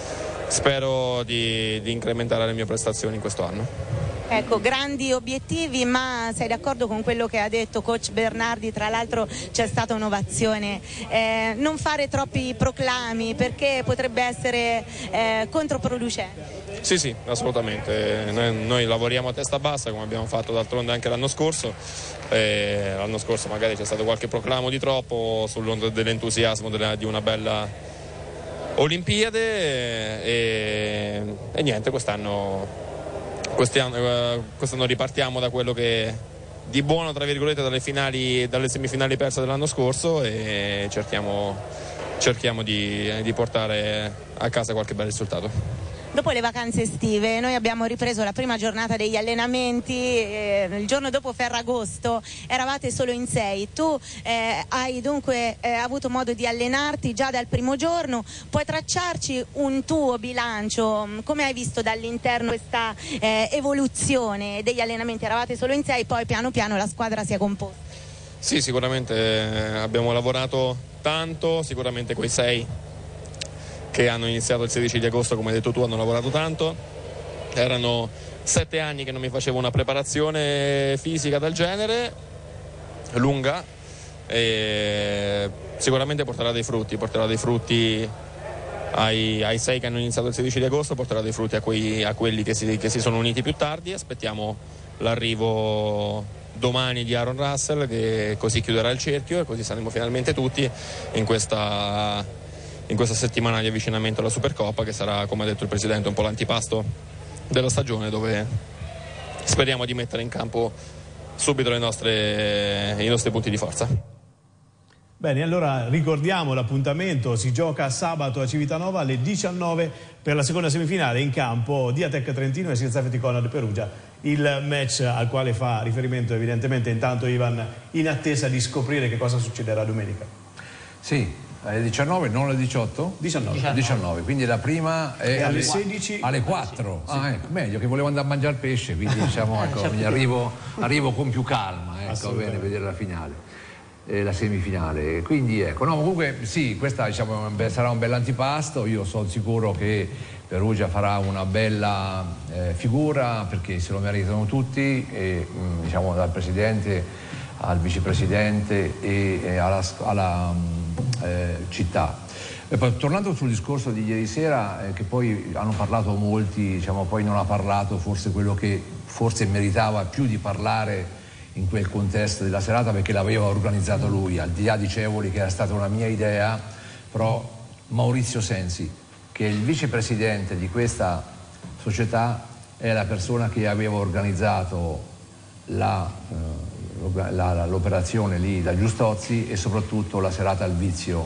spero di, di incrementare le mie prestazioni in questo anno. Ecco, grandi obiettivi, ma sei d'accordo con quello che ha detto coach Bernardi? Tra l'altro c'è stata un'ovazione, eh, non fare troppi proclami perché potrebbe essere eh, controproducente. Sì, sì, assolutamente, noi, noi lavoriamo a testa bassa come abbiamo fatto d'altronde anche l'anno scorso, e l'anno scorso magari c'è stato qualche proclamo di troppo sull'onda dell'entusiasmo della, di una bella Olimpiade e, e niente, quest'anno Quest'anno, quest'anno ripartiamo da quello che di buono tra virgolette dalle finali, dalle semifinali perse dell'anno scorso e cerchiamo, cerchiamo di, di portare a casa qualche bel risultato. Dopo le vacanze estive noi abbiamo ripreso la prima giornata degli allenamenti, eh, il giorno dopo Ferragosto eravate solo in sei, tu eh, hai dunque eh, avuto modo di allenarti già dal primo giorno, puoi tracciarci un tuo bilancio, come hai visto dall'interno questa eh, evoluzione degli allenamenti? Eravate solo in sei, poi piano piano la squadra si è composta. Sì, sicuramente abbiamo lavorato tanto, sicuramente quei sei che hanno iniziato il sedici di agosto, come hai detto tu, hanno lavorato tanto. Erano sette anni che non mi facevo una preparazione fisica del genere, lunga, e sicuramente porterà dei frutti, porterà dei frutti ai, ai sei che hanno iniziato il sedici di agosto, porterà dei frutti a, quei, a quelli che si, che si sono uniti più tardi. Aspettiamo l'arrivo domani di Aaron Russell, che così chiuderà il cerchio e così saremo finalmente tutti in questa in questa settimana di avvicinamento alla Supercoppa, che sarà, come ha detto il Presidente, un po' l'antipasto della stagione, dove speriamo di mettere in campo subito le nostre, i nostri punti di forza. Bene, allora ricordiamo l'appuntamento, si gioca sabato a Civitanova alle diciannove per la seconda semifinale, in campo Diatec Trentino e Sirza Feticonda di Perugia, il match al quale fa riferimento evidentemente intanto Ivan, in attesa di scoprire che cosa succederà domenica. Sì. Alle diciannove, non alle diciotto? diciannove. diciannove, quindi la prima è alle, alle sedici. Alle quattro. Sì. Ah, ecco, meglio, che volevo andare a mangiare pesce, quindi diciamo, ecco, quindi arrivo, arrivo con più calma, ecco, bene, vedere la finale, eh, la semifinale. Quindi ecco, no, comunque sì, questa diciamo, sarà un bel antipasto, io sono sicuro che Perugia farà una bella eh, figura, perché se lo meritano tutti, e, mh, diciamo dal Presidente al Vicepresidente e, e alla, alla Eh, città. E poi, tornando sul discorso di ieri sera, eh, che poi hanno parlato molti, diciamo, poi non ha parlato forse quello che forse meritava più di parlare in quel contesto della serata, perché l'aveva organizzato lui, al di là di Cevoli, che era stata una mia idea, però Maurizio Sensi, che è il vicepresidente di questa società, è la persona che aveva organizzato la, eh, la, la, l'operazione lì da Giustozzi e soprattutto la serata al vizio.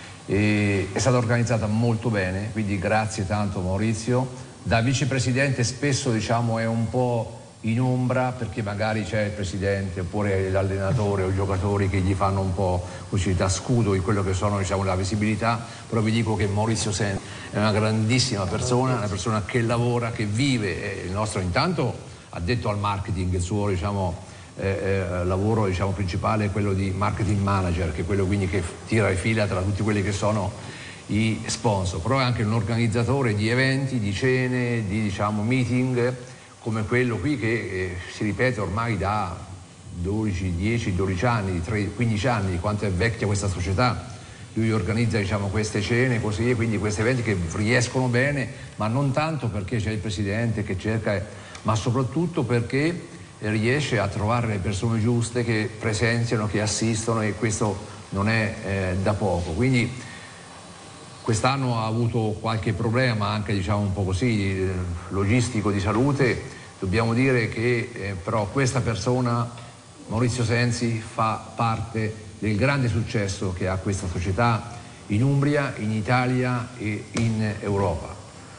E è stata organizzata molto bene, quindi grazie tanto Maurizio. Da vicepresidente spesso diciamo è un po' in ombra perché magari c'è il presidente oppure l'allenatore o i giocatori che gli fanno un po' così da scudo in quello che sono diciamo la visibilità, però vi dico che Maurizio Sensi è una grandissima persona, una persona che lavora, che vive, il nostro intanto addetto al marketing, il suo diciamo eh, eh, lavoro diciamo principale è quello di marketing manager, che è quello quindi che tira le fila tra tutti quelli che sono i sponsor, però è anche un organizzatore di eventi, di cene, di diciamo meeting come quello qui che eh, si ripete ormai da dodici, dieci, dodici anni, quindici anni, di quanto è vecchia questa società. Lui organizza diciamo, queste cene così, e quindi questi eventi che riescono bene, ma non tanto perché c'è il presidente che cerca, ma soprattutto perché riesce a trovare le persone giuste che presenziano, che assistono, e questo non è eh, da poco. Quindi quest'anno ha avuto qualche problema anche diciamo un po' così eh, logistico di salute. Dobbiamo dire che eh, però questa persona, Maurizio Sensi, fa parte del grande successo che ha questa società in Umbria, in Italia e in Europa.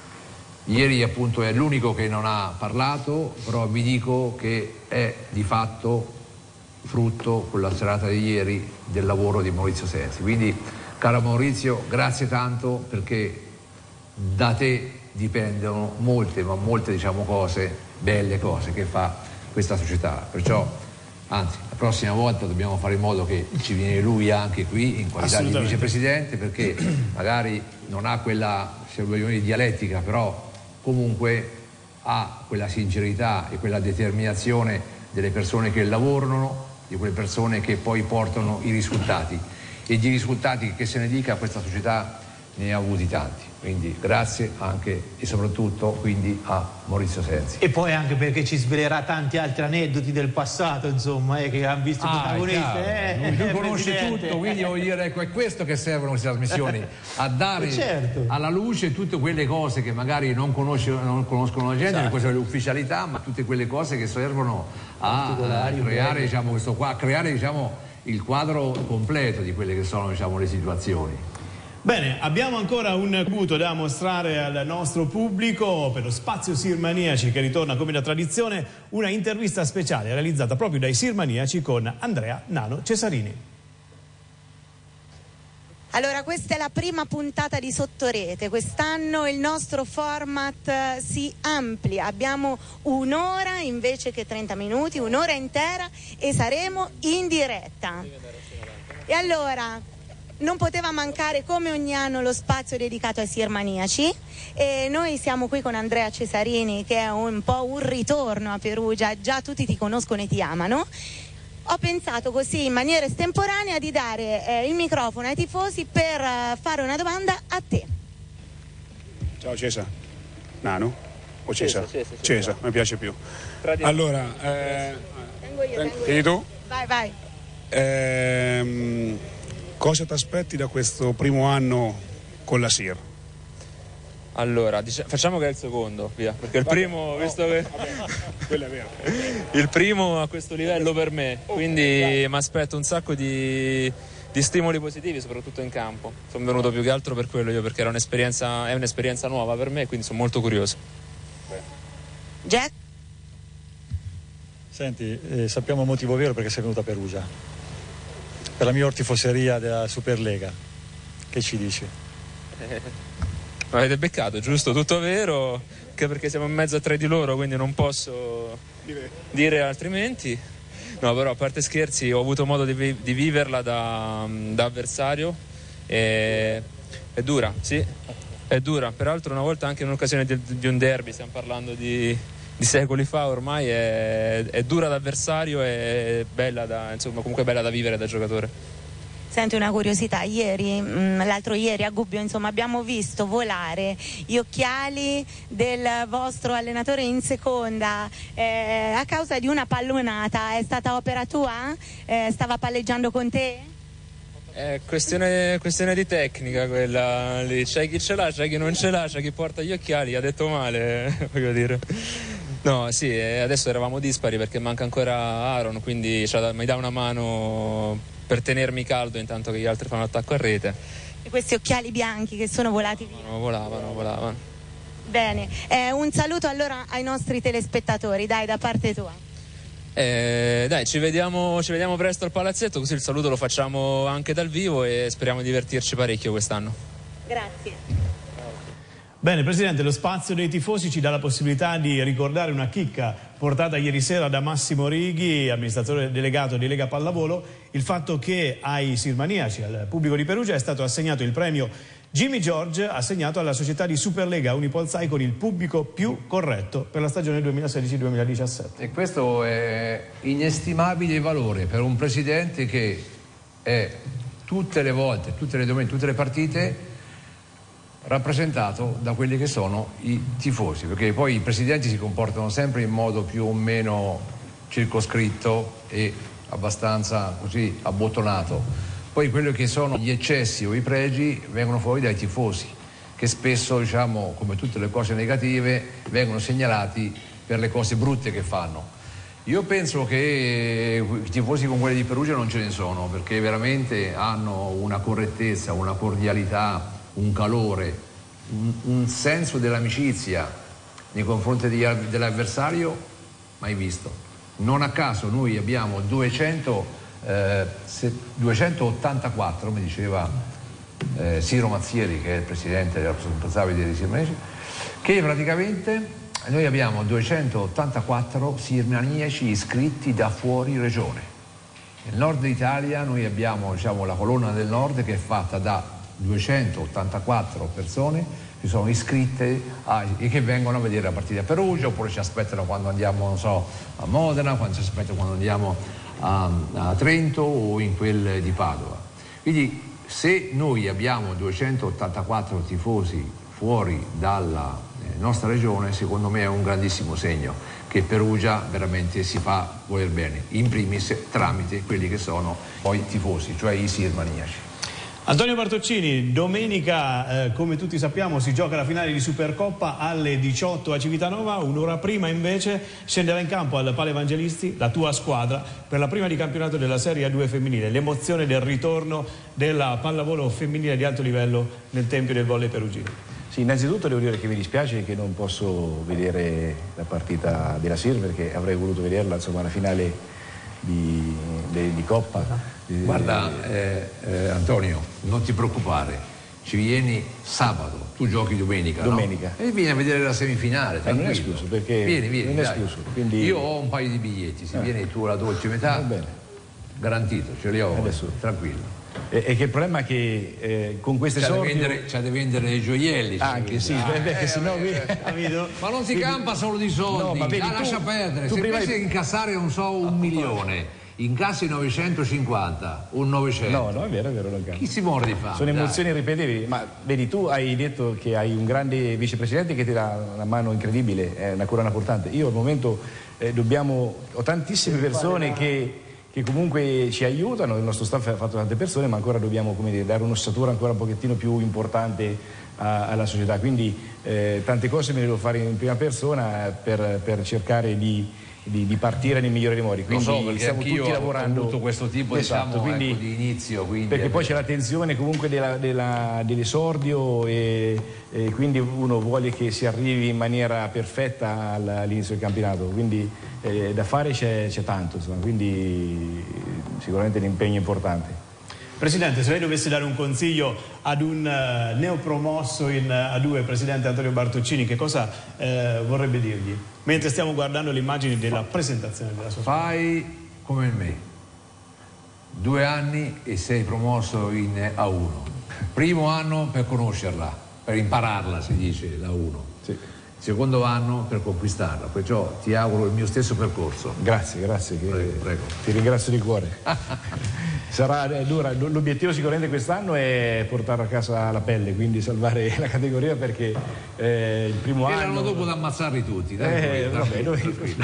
Ieri appunto è l'unico che non ha parlato, però vi dico che è di fatto frutto, quella serata di ieri, del lavoro di Maurizio Sensi. Quindi, caro Maurizio, grazie tanto, perché da te dipendono molte, ma molte diciamo cose, belle cose che fa questa società. Perciò, anzi, la prossima volta dobbiamo fare in modo che ci viene lui anche qui in qualità di vicepresidente, perché magari non ha quella, se vogliamo dire, dialettica, però comunque ha quella sincerità e quella determinazione delle persone che lavorano, di quelle persone che poi portano i risultati. E di risultati, che se ne dica, questa società ne ha avuti tanti. Quindi grazie anche e soprattutto quindi a Maurizio Sensi. E poi anche perché ci svelerà tanti altri aneddoti del passato, insomma, eh, che hanno visto ah, protagonisti. Eh, lui eh, conosce Presidente. tutto, quindi voglio dire, ecco, è questo che servono queste trasmissioni, a dare certo. alla luce tutte quelle cose che magari non, conosce, non conoscono la gente, esatto. queste ufficialità, ma tutte quelle cose che servono a, a creare, diciamo, questo qua, a creare diciamo, il quadro completo di quelle che sono diciamo, le situazioni. Bene, abbiamo ancora un punto da mostrare al nostro pubblico per lo spazio Sirmaniaci, che ritorna come da tradizione, una intervista speciale realizzata proprio dai Sirmaniaci con Andrea Nano Cesarini. Allora, questa è la prima puntata di Sottorete. Quest'anno il nostro format si amplia, abbiamo un'ora invece che trenta minuti, un'ora intera, e saremo in diretta. E allora non poteva mancare, come ogni anno, lo spazio dedicato ai Sirmaniaci, e noi siamo qui con Andrea Cesarini, che è un po' un ritorno a Perugia, già tutti ti conoscono e ti amano. Ho pensato così in maniera estemporanea di dare eh, il microfono ai tifosi per eh, fare una domanda a te. Ciao Cesa. Nano? O Cesa? Cesa, Cesa, Cesa, mi piace più. Allora, eh, Tengo io, tengo tieni io. tu? Vai, vai. Ehm, cosa ti aspetti da questo primo anno con la S I R? Allora, dic- facciamo che è il secondo, via, perché il Vabbè, primo, oh, visto che quello è vero. il primo a questo livello per me, quindi mi aspetto un sacco di, di stimoli positivi, soprattutto in campo. Sono venuto più che altro per quello io, perché era un'esperienza, è un'esperienza nuova per me, quindi sono molto curioso. Jack? Senti, eh, sappiamo il motivo vero perché sei venuto a Perugia. Per la miglior tifoseria della Superlega. Che ci dici? Avete beccato, giusto? Tutto vero, anche perché siamo in mezzo a tre di loro, quindi non posso dire altrimenti. No, però a parte scherzi, ho avuto modo di, vi- di viverla da, da avversario e è dura, sì, è dura. Peraltro una volta anche in un'occasione di, di un derby, stiamo parlando di, di secoli fa ormai, è, è dura da avversario e bella da, insomma, comunque bella da vivere da giocatore. Senti, una curiosità, ieri, mh, l'altro ieri a Gubbio, insomma, abbiamo visto volare gli occhiali del vostro allenatore in seconda eh, a causa di una pallonata. È stata opera tua? Eh, stava palleggiando con te? È questione, questione di tecnica quella lì, c'è chi ce l'ha, c'è chi non ce l'ha, c'è chi porta gli occhiali, ha detto male, voglio dire. No, sì, adesso eravamo dispari perché manca ancora Aaron, quindi mi dà una mano per tenermi caldo intanto che gli altri fanno attacco a rete. E questi occhiali bianchi che sono volati via. No, volavano, volavano. Bene, eh, un saluto allora ai nostri telespettatori, dai, da parte tua. Eh, dai, ci vediamo, ci vediamo presto al palazzetto, così il saluto lo facciamo anche dal vivo e speriamo di divertirci parecchio quest'anno. Grazie. Bene, Presidente, lo spazio dei tifosi ci dà la possibilità di ricordare una chicca portata ieri sera da Massimo Righi, amministratore delegato di Lega Pallavolo, il fatto che ai sirmaniaci, al pubblico di Perugia, è stato assegnato il premio Jimmy George, assegnato alla società di Superlega Unipolsai con il pubblico più corretto per la stagione duemilasedici duemiladiciassette. E questo è inestimabile valore per un presidente che è tutte le volte, tutte le domeniche, tutte le partite rappresentato da quelli che sono i tifosi, perché poi i presidenti si comportano sempre in modo più o meno circoscritto e abbastanza così abbottonato. Poi quello che sono gli eccessi o i pregi vengono fuori dai tifosi, che spesso, diciamo, come tutte le cose negative, vengono segnalati per le cose brutte che fanno. Io penso che i tifosi con quelli di Perugia non ce ne sono, perché veramente hanno una correttezza, una cordialità, un calore, un, un senso dell'amicizia nei confronti di, dell'avversario mai visto. Non a caso noi abbiamo duecento Eh, duecentottantaquattro, mi diceva eh, Siro Mazzieri, che è il presidente della responsabile dei sirmaniaci, che praticamente noi abbiamo duecentottantaquattro sirmaniaci iscritti da fuori regione. Nel nord d'Italia noi abbiamo, diciamo, la colonna del nord che è fatta da duecentottantaquattro persone che sono iscritte a, e che vengono a vedere la partita a Perugia, oppure ci aspettano quando andiamo, non so, a Modena, quando ci aspettano quando andiamo A, a Trento o in quel di Padova. Quindi se noi abbiamo duecentottantaquattro tifosi fuori dalla eh, nostra regione, secondo me è un grandissimo segno che Perugia veramente si fa voler bene, in primis tramite quelli che sono poi tifosi, cioè i sirmaniaci. Antonio Bartoccini, domenica, eh, come tutti sappiamo, si gioca la finale di Supercoppa alle diciotto a Civitanova. Un'ora prima invece scenderà in campo al Pala Evangelisti la tua squadra per la prima di campionato della Serie A due femminile. L'emozione del ritorno della pallavolo femminile di alto livello nel tempio del volley perugino. Sì, innanzitutto devo dire che mi dispiace che non posso vedere la partita della Sir, perché avrei voluto vederla, insomma, la finale di, di, di Coppa. Guarda, eh, eh, Antonio, non ti preoccupare, ci vieni sabato, tu giochi domenica, domenica. No? E vieni a vedere la semifinale. Eh, non è escluso, perché vieni, vieni, non è dai. escluso, quindi... Io ho un paio di biglietti, se eh. vieni tu alla dolce metà, garantito, ce li ho, adesso, tranquillo. E, e che il problema è che eh, con queste c'ha sorti... da vendere, c'ha da vendere i gioielli. Anche sì, ah, perché eh, sennò... eh, eh. Ma non si quindi... campa solo di soldi, no, ma vedi, ah, tu, lascia perdere, tu se prima pensi di incassare, non so, un milione... Incassi novecentocinquanta, un novecento. No, no, è vero, è vero, non Chi si muore di fame? Sono emozioni irripetibili, ma vedi, tu hai detto che hai un grande vicepresidente che ti dà una mano incredibile, è una corona portante. Io al momento eh, dobbiamo, ho tantissime persone che, che comunque ci aiutano, il nostro staff ha fatto tante persone, ma ancora dobbiamo, come dire, dare un'ossatura ancora un pochettino più importante a, alla società. Quindi eh, tante cose me le devo fare in prima persona per, per cercare di Di, di partire nel migliore dei modi, quindi so, stiamo tutti lavorando. Ho avuto questo tipo, esatto, diciamo, quindi, ecco, di inizio, quindi perché poi c'è la tensione comunque della, della, dell'esordio e, e quindi uno vuole che si arrivi in maniera perfetta all'inizio del campionato, quindi eh, da fare c'è tanto, insomma, quindi sicuramente l'impegno è importante. Presidente, se lei dovesse dare un consiglio ad un uh, neopromosso in uh, A due, Presidente Antonio Bartoccini, che cosa uh, vorrebbe dirgli? Mentre stiamo guardando le immagini della presentazione della sua squadra. Fai come me, due anni e sei promosso in A uno. Primo anno per conoscerla, per impararla, si dice, la uno. Sì. secondo anno per conquistarla, perciò ti auguro il mio stesso percorso. Grazie, grazie, che prego, prego. Ti ringrazio di cuore. Sarà dura, l'obiettivo sicuramente quest'anno è portare a casa la pelle, quindi salvare la categoria, perché eh, il primo e anno... l'anno dopo da ammazzarli tutti. Eh, vabbè, noi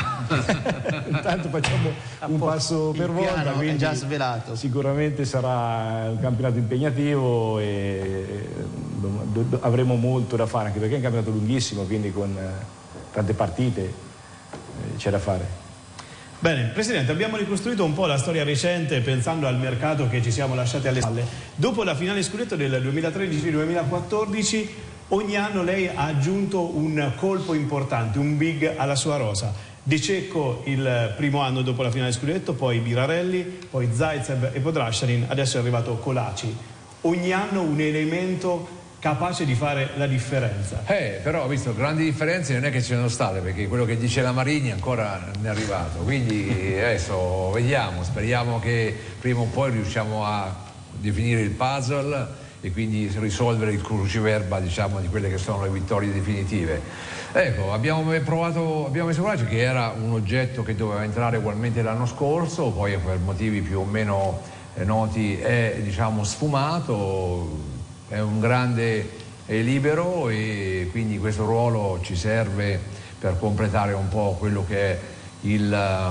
intanto facciamo un passo per volta, quindi è già svelato. Sicuramente sarà un campionato impegnativo e do, do, avremo molto da fare, anche perché è un campionato lunghissimo, quindi con eh, tante partite eh, c'è da fare. Bene, Presidente, abbiamo ricostruito un po' la storia recente pensando al mercato che ci siamo lasciati alle spalle. Dopo la finale scudetto del duemilatredici duemilaquattordici, ogni anno lei ha aggiunto un colpo importante, un big alla sua rosa. De Cecco il primo anno dopo la finale scudetto, poi Birarelli, poi Zaitsev e Podrasharin, adesso è arrivato Colaci. Ogni anno un elemento capace di fare la differenza. Eh, però ho visto grandi differenze non è che ci sono state, perché quello che dice la Marini ancora non è arrivato, quindi adesso vediamo, speriamo che prima o poi riusciamo a definire il puzzle e quindi risolvere il cruciverba, diciamo, di quelle che sono le vittorie definitive. Ecco, abbiamo provato, abbiamo messo Colaci, che era un oggetto che doveva entrare ugualmente l'anno scorso, poi per motivi più o meno eh, noti è, diciamo, sfumato. È un grande è libero e quindi questo ruolo ci serve per completare un po' quello che è il,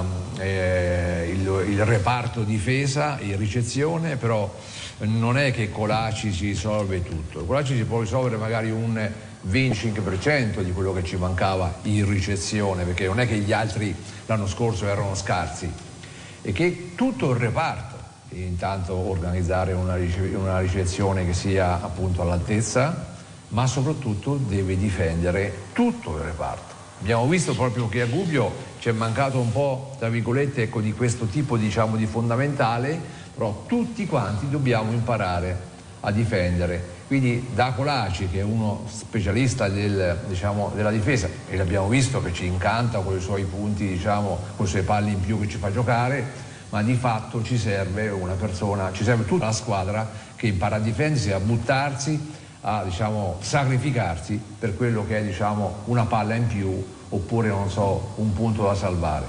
eh, il, il reparto difesa e ricezione, però non è che Colaci ci risolve tutto. Colaci si può risolvere magari un venticinque per cento di quello che ci mancava in ricezione, perché non è che gli altri l'anno scorso erano scarsi, e che tutto il reparto, intanto organizzare una, rice- una ricezione che sia appunto all'altezza, ma soprattutto deve difendere tutto il reparto. Abbiamo visto proprio che a Gubbio ci è mancato un po', tra virgolette, ecco, di questo tipo, diciamo, di fondamentale, però tutti quanti dobbiamo imparare a difendere. Quindi da Colaci, che è uno specialista del, diciamo, della difesa, e l'abbiamo visto che ci incanta con i suoi punti, diciamo, con i suoi palli in più che ci fa giocare, ma di fatto ci serve una persona, ci serve tutta la squadra che impara a difendersi, a buttarsi, a, diciamo, sacrificarsi per quello che è, diciamo, una palla in più oppure, non so, un punto da salvare.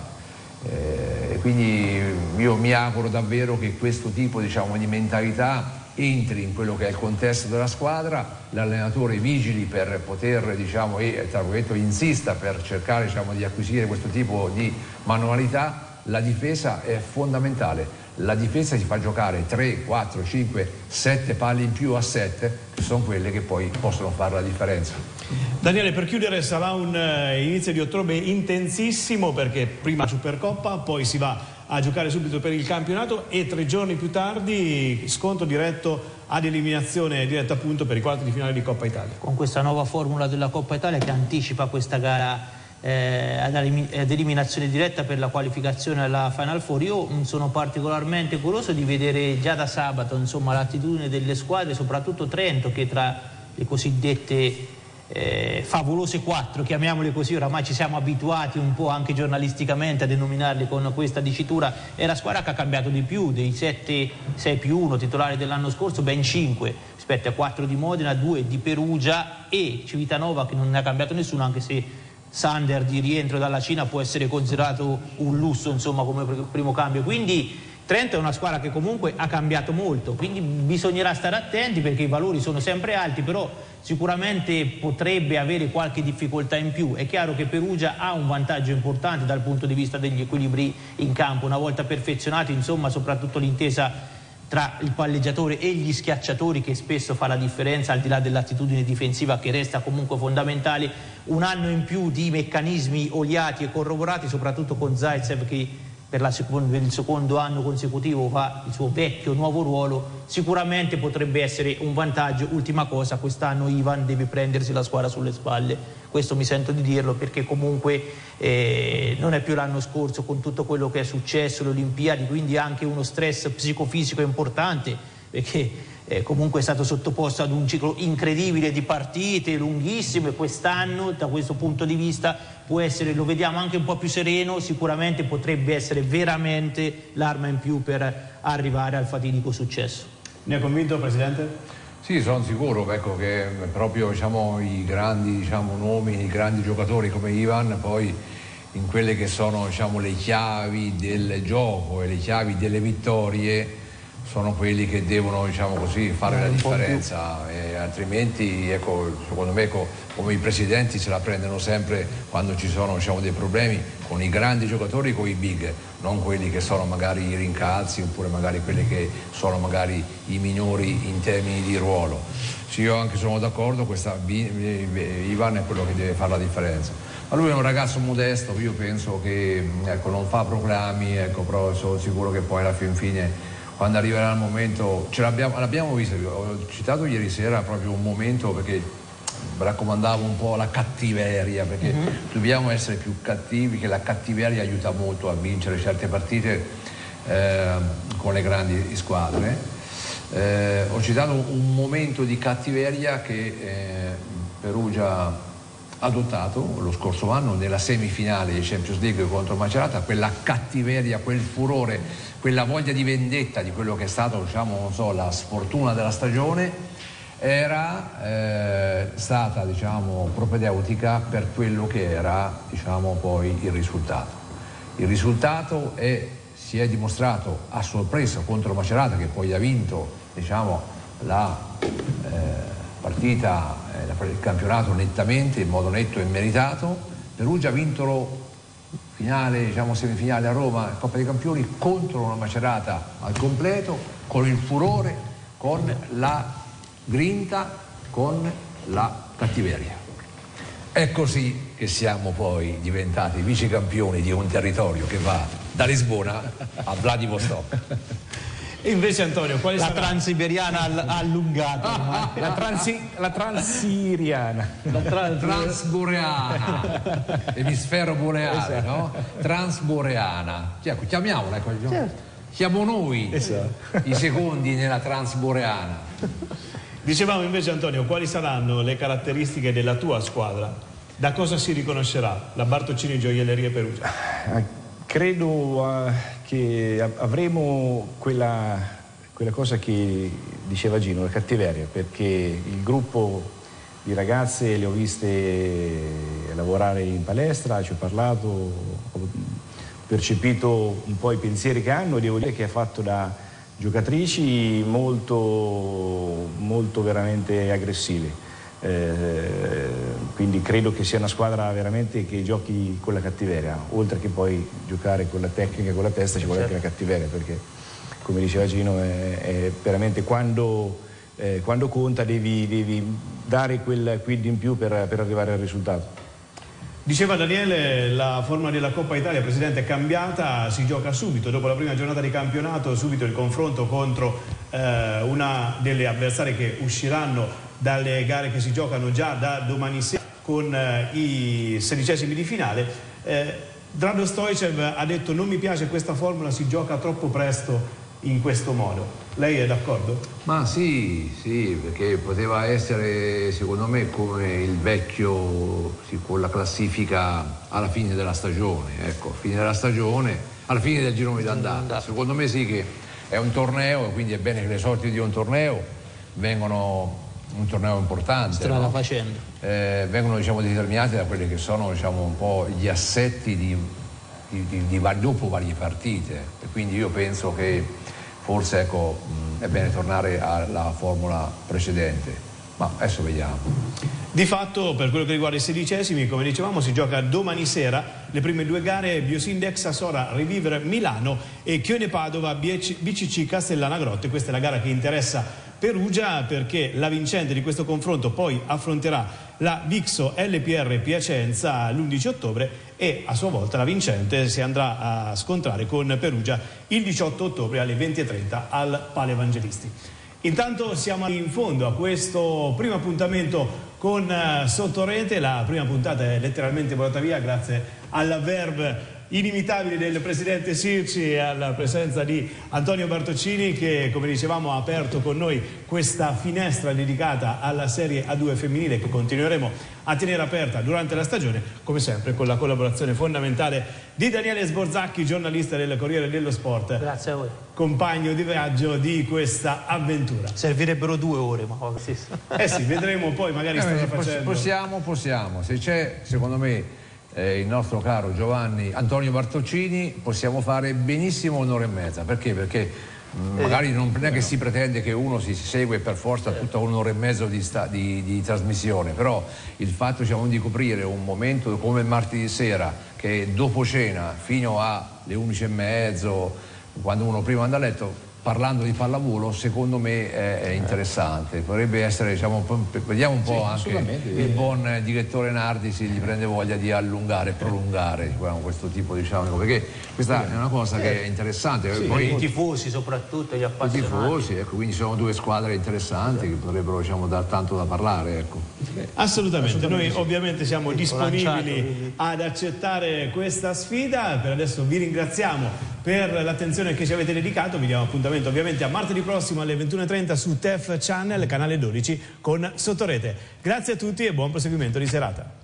Eh, quindi io mi auguro davvero che questo tipo, diciamo, di mentalità entri in quello che è il contesto della squadra, l'allenatore vigili per poter, diciamo, e tra virgolette insista per cercare, diciamo, di acquisire questo tipo di manualità. La difesa è fondamentale, la difesa si fa giocare tre, quattro, cinque, sette palle in più a sette, che sono quelle che poi possono fare la differenza. Daniele, per chiudere sarà un uh, inizio di ottobre intensissimo, perché prima Supercoppa, poi si va a giocare subito per il campionato e tre giorni più tardi scontro diretto ad eliminazione diretta, appunto, per i quarti di finale di Coppa Italia. Con questa nuova formula della Coppa Italia che anticipa questa gara Eh, ad, ad eliminazione diretta per la qualificazione alla Final Four, io mh, sono particolarmente curioso di vedere già da sabato, insomma, l'attitudine delle squadre, soprattutto Trento, che tra le cosiddette eh, favolose quattro, chiamiamole così, oramai ci siamo abituati un po' anche giornalisticamente a denominarli con questa dicitura, è la squadra che ha cambiato di più, dei sette, sei più uno titolari dell'anno scorso, ben cinque rispetto a quattro di Modena, due di Perugia e Civitanova, che non ne ha cambiato nessuno, anche se Sander di rientro dalla Cina può essere considerato un lusso, insomma, come primo cambio. Quindi Trento è una squadra che comunque ha cambiato molto, quindi bisognerà stare attenti perché i valori sono sempre alti, però sicuramente potrebbe avere qualche difficoltà in più. È chiaro che Perugia ha un vantaggio importante dal punto di vista degli equilibri in campo, una volta perfezionati, insomma, soprattutto l'intesa tra il palleggiatore e gli schiacciatori, che spesso fa la differenza, al di là dell'attitudine difensiva che resta comunque fondamentale. Un anno in più di meccanismi oliati e corroborati, soprattutto con Zaitsev, che per, la secondo, per il secondo anno consecutivo fa il suo vecchio nuovo ruolo, sicuramente potrebbe essere un vantaggio. Ultima cosa, quest'anno Ivan deve prendersi la squadra sulle spalle, questo mi sento di dirlo, perché comunque eh, non è più l'anno scorso con tutto quello che è successo, le Olimpiadi, quindi anche uno stress psicofisico importante, perché eh, comunque è stato sottoposto ad un ciclo incredibile di partite lunghissime. Quest'anno da questo punto di vista può essere, lo vediamo, anche un po' più sereno, sicuramente potrebbe essere veramente l'arma in più per arrivare al fatidico successo. Ne è convinto, Presidente? Sì, sono sicuro, ecco, che proprio diciamo, i grandi diciamo, nomi, i grandi giocatori come Ivan, poi in quelle che sono diciamo, le chiavi del gioco e le chiavi delle vittorie, sono quelli che devono diciamo così, fare la differenza, e altrimenti ecco, secondo me ecco, come i presidenti se la prendono sempre quando ci sono diciamo, dei problemi con i grandi giocatori e con i big, non quelli che sono magari i rincalzi oppure magari quelli che sono magari i minori in termini di ruolo. Sì, io anche sono d'accordo, questa Ivan è quello che deve fare la differenza. Ma lui è un ragazzo modesto, io penso che ecco, non fa proclami, ecco, però sono sicuro che poi alla fin fine quando arriverà il momento, ce l'abbiamo, l'abbiamo visto, ho citato ieri sera proprio un momento perché raccomandavo un po' la cattiveria, perché mm-hmm. dobbiamo essere più cattivi, che la cattiveria aiuta molto a vincere certe partite eh, con le grandi squadre. Eh, ho citato un momento di cattiveria che eh, Perugia ha adottato lo scorso anno nella semifinale di Champions League contro Macerata, quella cattiveria, quel furore, quella voglia di vendetta di quello che è stato diciamo, non so, la sfortuna della stagione, era eh, stata diciamo, propedeutica per quello che era diciamo, poi il risultato. Il risultato è, si è dimostrato a sorpresa contro Macerata, che poi ha vinto diciamo, la eh, partita, eh, il campionato nettamente, in modo netto e meritato. Perugia ha vinto finale, diciamo semifinale a Roma, Coppa dei Campioni, contro una Macerata al completo, con il furore, con la grinta, con la cattiveria. È così che siamo poi diventati vicecampioni di un territorio che va da Lisbona a Vladivostok. E invece Antonio, quale la sarà? transiberiana all- allungata, ah, ah, la, transi- la transiriana, la tra- transboreana, emisfero boreale, esatto. No? Transboreana, chiamiamola, certo. Siamo noi esatto. i secondi nella transboreana. Dicevamo invece Antonio, quali saranno le caratteristiche della tua squadra? Da cosa si riconoscerà la Bartoccini Gioiellerie Perugia? Credo uh, che avremo quella, quella cosa che diceva Gino, la cattiveria, perché il gruppo di ragazze le ho viste lavorare in palestra, ci ho parlato, ho percepito un po' i pensieri che hanno, devo dire che ha fatto da giocatrici molto, molto veramente aggressive. Eh, quindi credo che sia una squadra veramente che giochi con la cattiveria, oltre che poi giocare con la tecnica e con la testa ci vuole certo. anche la cattiveria, perché come diceva Gino è, è veramente quando, eh, quando conta devi, devi dare quel quid in più per, per arrivare al risultato. Diceva Daniele, la forma della Coppa Italia, Presidente, è cambiata, si gioca subito, dopo la prima giornata di campionato, subito il confronto contro eh, una delle avversarie che usciranno dalle gare che si giocano già da domani sera con eh, i sedicesimi di finale. Eh, Drago Stoicev ha detto non mi piace questa formula, si gioca troppo presto in questo modo. Lei è d'accordo? Ma sì, sì, perché poteva essere secondo me come il vecchio sì, con la classifica alla fine della stagione, ecco, fine della stagione, alla fine del girone d'andata. Secondo me sì che è un torneo, quindi è bene che le sorti di un torneo vengono un torneo importante, strada no? facendo. Eh, vengono diciamo determinate da quelli che sono diciamo un po' gli assetti di, di, di, di vari, dopo varie partite, e quindi io penso che forse ecco mh, è bene tornare alla formula precedente, ma adesso vediamo. Di fatto per quello che riguarda i sedicesimi, come dicevamo, si gioca domani sera le prime due gare: Biosindex Asora Revivere Milano e Chione Padova B C C Castellana Grotte. Questa è la gara che interessa Perugia, perché la vincente di questo confronto poi affronterà la Vixo L P R Piacenza l'undici ottobre e a sua volta la vincente si andrà a scontrare con Perugia il diciotto ottobre alle venti e trenta al Pale Evangelisti. Intanto siamo in fondo a questo primo appuntamento con uh, Sottorete. La prima puntata è letteralmente volata via grazie alla Verve inimitabili del presidente Sirci e alla presenza di Antonio Bartocini, che come dicevamo ha aperto con noi questa finestra dedicata alla Serie A due femminile, che continueremo a tenere aperta durante la stagione, come sempre con la collaborazione fondamentale di Daniele Sborzacchi, giornalista del Corriere dello Sport. Grazie a voi. Compagno di viaggio di questa avventura. Servirebbero due ore, ma sì. Eh sì, vedremo poi, magari eh, stanno poss- facendo. Possiamo, possiamo. Se c'è, secondo me, eh, il nostro caro Giovanni Antonio Bartocini, possiamo fare benissimo un'ora e mezza. Perché? Perché mh, magari non è che si pretende che uno si segue per forza tutta un'ora e mezzo di, sta- di, di trasmissione, però il fatto, diciamo, di coprire un momento come il martedì sera, che dopo cena fino alle undici e mezzo, quando uno prima anda a letto, parlando di pallavolo, secondo me è, è interessante. Potrebbe essere, diciamo, vediamo un po' sì, anche il buon direttore Nardi se gli prende voglia di allungare, prolungare questo tipo, diciamo, perché questa è una cosa che è interessante. Sì, poi i tifosi soprattutto, gli appassionati. I tifosi, ecco, quindi sono due squadre interessanti che potrebbero, diciamo, dar tanto da parlare, ecco. Assolutamente, Assolutamente. Noi ovviamente siamo sì, disponibili ad accettare questa sfida. Per adesso vi ringraziamo per l'attenzione che ci avete dedicato. Vi diamo appuntamento ovviamente a martedì prossimo alle ventuno e trenta su T E F Channel, canale dodici con Sottorete. Grazie a tutti e buon proseguimento di serata.